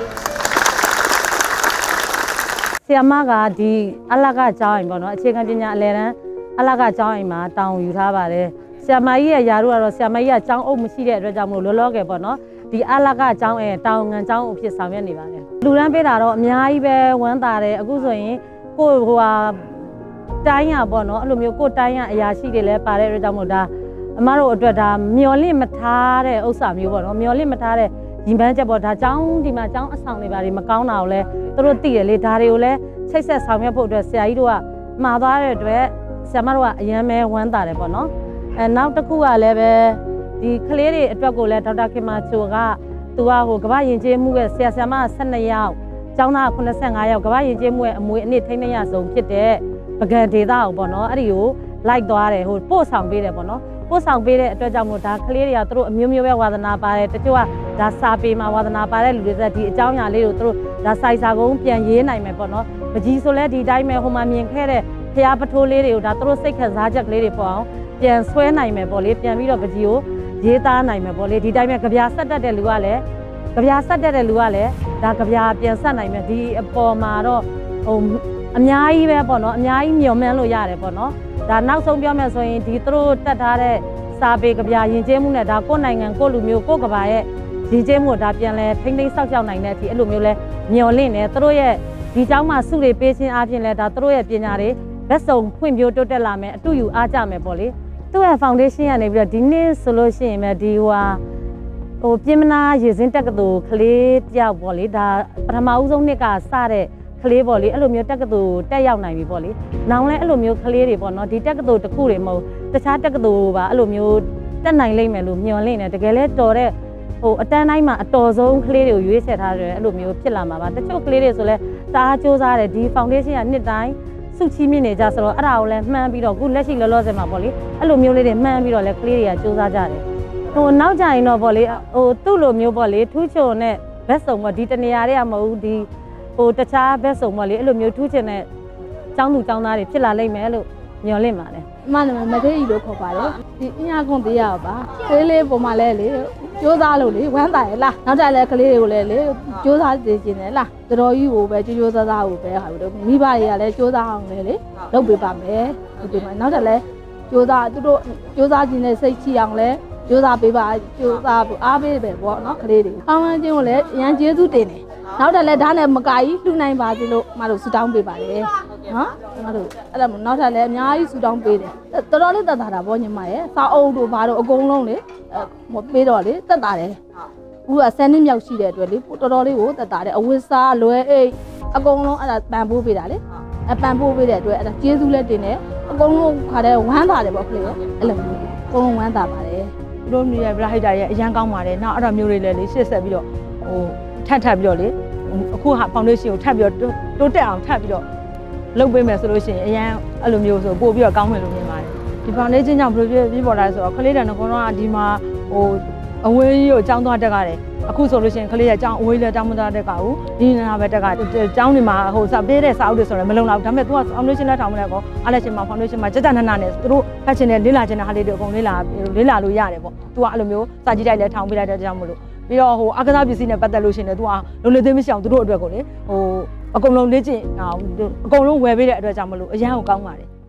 Speaker 7: ဆရာမကဒီအလကကျောင်းအိမ်ပေါ့နော်အခြေခံပညာအလယ်တန်းအလကကျောင်းအိမ်မှာတောင်းယူထားပါတယ်ဆရာမကြီးရဲ့ယာတို့ကတော့ဆရာမကြီးကကျောင်းအုပ်မရှိတဲ့အတွက်ကြောင့်မို့လောလောကယ်ပေါ့နော်ဒီအလကကျောင်းတောင်ငံကျောင်းအဖြစ်ဆောင်ရွက်နေပါတယ်လူရန်ပေးတာတော့အများကြီးပဲဝမ်းသာတယ်အခုဆိုရင်ကိုဟိုဟာတိုင်းရပေါ့နော်အဲ့လိုမျိုးကိုတိုင်းရအရာရှိတွေလည်းပါတဲ့အတွက်ကြောင့်မို့ဒါအမတို့အတွက်ဒါမျော်လင့်မထားတဲ့ဥစ္စာမျိုးပေါ့နော်မျော်လင့်မထားတဲ့ညီမချက်ပေါ့ဒါကျောင်းဒီမှာကျောင်းအဆောင်တွေပါမကောင်းတာကိုလည်းသူတို့သိတယ်လေဒါတွေကိုလည်းချိတ်ဆက်ဆောင်ရွက်ဖို့အတွက်ဆရာကြီးတို့ကမှားသွားတဲ့အတွက်ဆရာမတို့ကအရန်ပဲဝမ်းသာတယ်ပေါ့နော်နောက်တစ်ခုကလည်းပဲဒီကလေးတွေအတွက်ကိုလည်းဒေါက်တာခင်မာချိုကသူကဟိုကမ္ဘာယဉ်ကျေးမှုရဲ့ဆရာဆရာမ12ယောက်ကျောင်းသား85ယောက်ကမ္ဘာယဉ်ကျေးမှုရဲ့အမွေအနှစ်ထိန်းသိမ်းရဆုံးဖြစ်တဲ့ပကံဒေသကိုပေါ့နော်အဲ့ဒီကိုလိုက်သွားတယ်ဟိုပို့ဆောင်ပေးတယ်ပေါ့နော်ပို့ဆောင်ပေးတဲ့အတွက်ကြောင့်မို့ဒါကလေးတွေကသူတို့အမျိုးမျိုးပဲဝါသနာပါတယ်တချို့ကဒါစာပေမှာဝါသနာပါတဲ့လူတွေဆိုဒီအကြောင်းအရာလေးကိုသူတို့ဒါစိုက်စာကုန်းပြန်ရေးနိုင်မယ်ပေါ့နော်ပကြီးဆိုလဲဒီတိုင်းပဲဟိုမှာမြင်ခဲ့တဲ့ဖျားပထိုးလေးတွေကိုဒါသူတို့စိတ်ခံစားချက်ကလေးတွေပေါ့အောင်ပြန်ဆွဲနိုင်မယ်ပေါ့လေပြန်ပြီးတော့ပကြီးကိုရေးသားနိုင်မယ်ပေါ့လေဒီတိုင်းပဲကြပြာဆက်တတ်တဲ့လူကလည်းကြပြာဆက်တတ်တဲ့လူကလည်းဒါကြပြာပြန်ဆက်နိုင်မယ်ဒီအပေါ်မှာတော့ဟိုအများကြီးပဲပေါ့နော်အများကြီးမျှော်မှန်းလို့ရတယ်ပေါ့နော်ဒါနောက်ဆုံးပြောမယ်ဆိုရင်ဒီသူတို့တက်ထားတဲ့စာပေကြပြာယဉ်ကျေးမှုနဲ့ဒါကိုယ့်နိုင်ငံကိုယ့်လူမျိုးကိုယ့်ကဘာရဲ့ယဉ်ကျေးမှုဒါပြန်လဲထိမ့်သိမ်းဆောက်ရှောက်နိုင်တဲ့အထိအဲ့လိုမျိုးလဲမျှော်လင့်နေသူတို့ရဲ့ဒီเจ้าမှာစုတွေပေးခြင်းအပြင်လဲဒါသူတို့ရဲ့ပညာတွေလက်စုံဖွံ့ဖြိုးတိုးတက်လာမယ်အတူယူအားကြမယ်ပေါ့လေသူ့ရဲ့ foundation ကနေပြီးတော့ဒီနေ့ဆိုလို့ရှိရင်ပဲဒီဟိုပြင်မနာရေစင်းတက်ကတူကလေးတယောက်ပေါ့လေဒါပထမဦးဆုံးနှစ်ကစတဲ့ကလေးပေါ့လေအဲ့လိုမျိုးတက်ကတူတက်ရောက်နိုင်ပြီပေါ့လေနောင်လဲအဲ့လိုမျိုးကလေးတွေပေါ့နော်ဒီတက်ကတူတစ်ခုတွေမဟုတ်တခြားတက်ကတူပါအဲ့လိုမျိုးတက်နိုင်လိမ့်မယ်လို့မျှော်လင့်နေတကယ်လဲတော်တဲ့ဟိုအတန်းတိုင်းမှာအတော်ဆုံးကလေးတွေကိုရွေးချယ်ထားတယ်အဲ့လိုမျိုးဖြစ်လာမှာပါတချို့ကလေးတွေဆိုလဲတအားစူးစမ်းတယ်ဒီ foundation ကနှစ်တိုင်းစုချီးမြင့်နေကြဆိုတော့အဲ့ဒါကိုလည်းမှန်းပြီးတော့ခုလက်ရှိလောလောဆယ်မှာပေါ့လေအဲ့လိုမျိုးလေးတွေမှန်းပြီးတော့လည်းကလေးတွေကစူးစမ်းကြတယ်ဟိုနောက်ကြရင်တော့ပေါ့လေဟိုသူ့လိုမျိုးပေါ့လေထူးချွန်တဲ့ဘက်စုံပေါ့ဒီတနေရာတွေကမဟုတ်ဘူးဒီဟိုတခြားဘက်စုံပေါ့လေအဲ့လိုမျိုးထူးချွန်တဲ့ចောင်းသူចောင်းသားတွေဖြစ်လာလိမ့်မယ်လို့မျှော်လင့်ပါတယ်
Speaker 8: အမနာမည်မထေးကြီးလို့ခေါ်ပါတယ်ဒီအညာကွန်တရားပါကလေးလေးပုံမှန်လဲလေကြိုးစားလို့လေဝမ်းသာရဲ့လားနောက်ကြလဲကလေးတွေကိုလည်းလေကြိုးစားနေခြင်းနဲ့လားတော်ကြီးကိုပဲကြိုးစားစားကိုပဲဟာလို့မိဘတွေကလည်းကြိုးစားအောင်လေလုပ်ပေးပါမယ်ဒီမှာနောက်ကြလဲကြိုးစားသူတို့ကြိုးစားခြင်းနဲ့စိတ်ချအောင်လဲကြိုးစားပေးပါကြိုးစားအားပေးပဲပေါ့နော်ကလေးတွေအောင်းဝန်းချင်းကိုလည်းအရန်ကျေးဇူးတင်တယ်နောက်ထပ်လည်းဒါနဲ့မကကြီးလှူနိုင်ပါစေလို့မတို့ဆူတောင်းပေးပါတယ်နော်မတို့အဲ့ဒါနောက်ထပ်လည်းအများကြီးဆူတောင်းပေးတယ်တော်တော်လေးတက်တာပေါ့ညီမရဲ့စာအုပ်တို့ဘာတို့အကုန်လုံးလေပေးတော့လေတက်တာတယ်အခုက10နှစ်မြောက်ရှိတဲ့အတွက်လေတော်တော်လေးကိုတက်တာတယ်အဝတ်စားလွယ်အိတ်အကုန်လုံးအဲ့ဒါပန်ပိုးပေးတာလေအပန်ပို့ပေးတဲ့အတွက်အဲ့ဒါကျေးဇူးလက်တင်တယ်အကုန်လုံးခါတဲ့ဝမ်းသာတယ်ပေါ့ကလေးအဲ့လိုမျိုးအကုန်လုံးဝမ်းသာပါတယ်
Speaker 7: တို့မျိုးရဲ့ဗလာဟိတာရဲ့အရန်ကောင်းပါတယ်နောက်အဲ့တော့မျိုးတွေလည်းလေရှေ့ဆက်ပြီးတော့ဟိုထပ်ပြီးတော့လေအခုဟာ foundation ကိုထပ်ပြီးတော့တိုးတက်အောင်ထပ်ပြီးတော့လုပ်ပေးမယ်ဆိုလို့ရှိရင်အရန်အဲ့လိုမျိုးဆိုပို့ပြီးတော့ကောင်းမယ်လို့မြင်ပါတယ်ဒီ foundation ကြောင့်ဘယ်လိုဖြစ်ပေါ်လာလဲဆိုတော့ကလေးတဲ့ငကုန်းတော့ဒီမှာဟိုအဝေးကြီးကိုကျောင်းသွားတက်ရတယ်အခုဆိုလို့ရှိရင်ကလေးရဲ့ကျောင်းအဝေးလည်းတောင်းမသွားတက်ကဘူးဒီနာပဲတက်ကကျောင်းတွေမှာဟိုစပေးတဲ့စာအုပ်တွေဆိုရင်မလုံလောက်ဒါပေမဲ့ तू က foundation နဲ့ထောင်မလဲကောအားလက်ရှင်မှာ foundation မှာကြကြနနနဲ့သူတို့ဖတ်ချင်တဲ့လေးလာချင်တဲ့ဟာလေးတွေအကုန်လေးလာလို့ရတယ်ပေါ့ तू ကအဲ့လိုမျိုးစာကြည့်တိုက်လဲထောင်ပေးလိုက်တဲ့ကြောင့်မလို့ပြီးတော့ဟိုအကစားပစ္စည်းနဲ့ပတ်သက်လို့ရှိရင်လည်း तू ကလုံလေသိမ်းမရှိအောင်သူတို့အတွက်ကိုလေဟိုအကုန်လုံးလေ့ကျင့်အကုန်လုံးဝယ်ပေးတဲ့အတွက်ကြောင့်မလို့အရန်ကိုကောင်းပါတယ်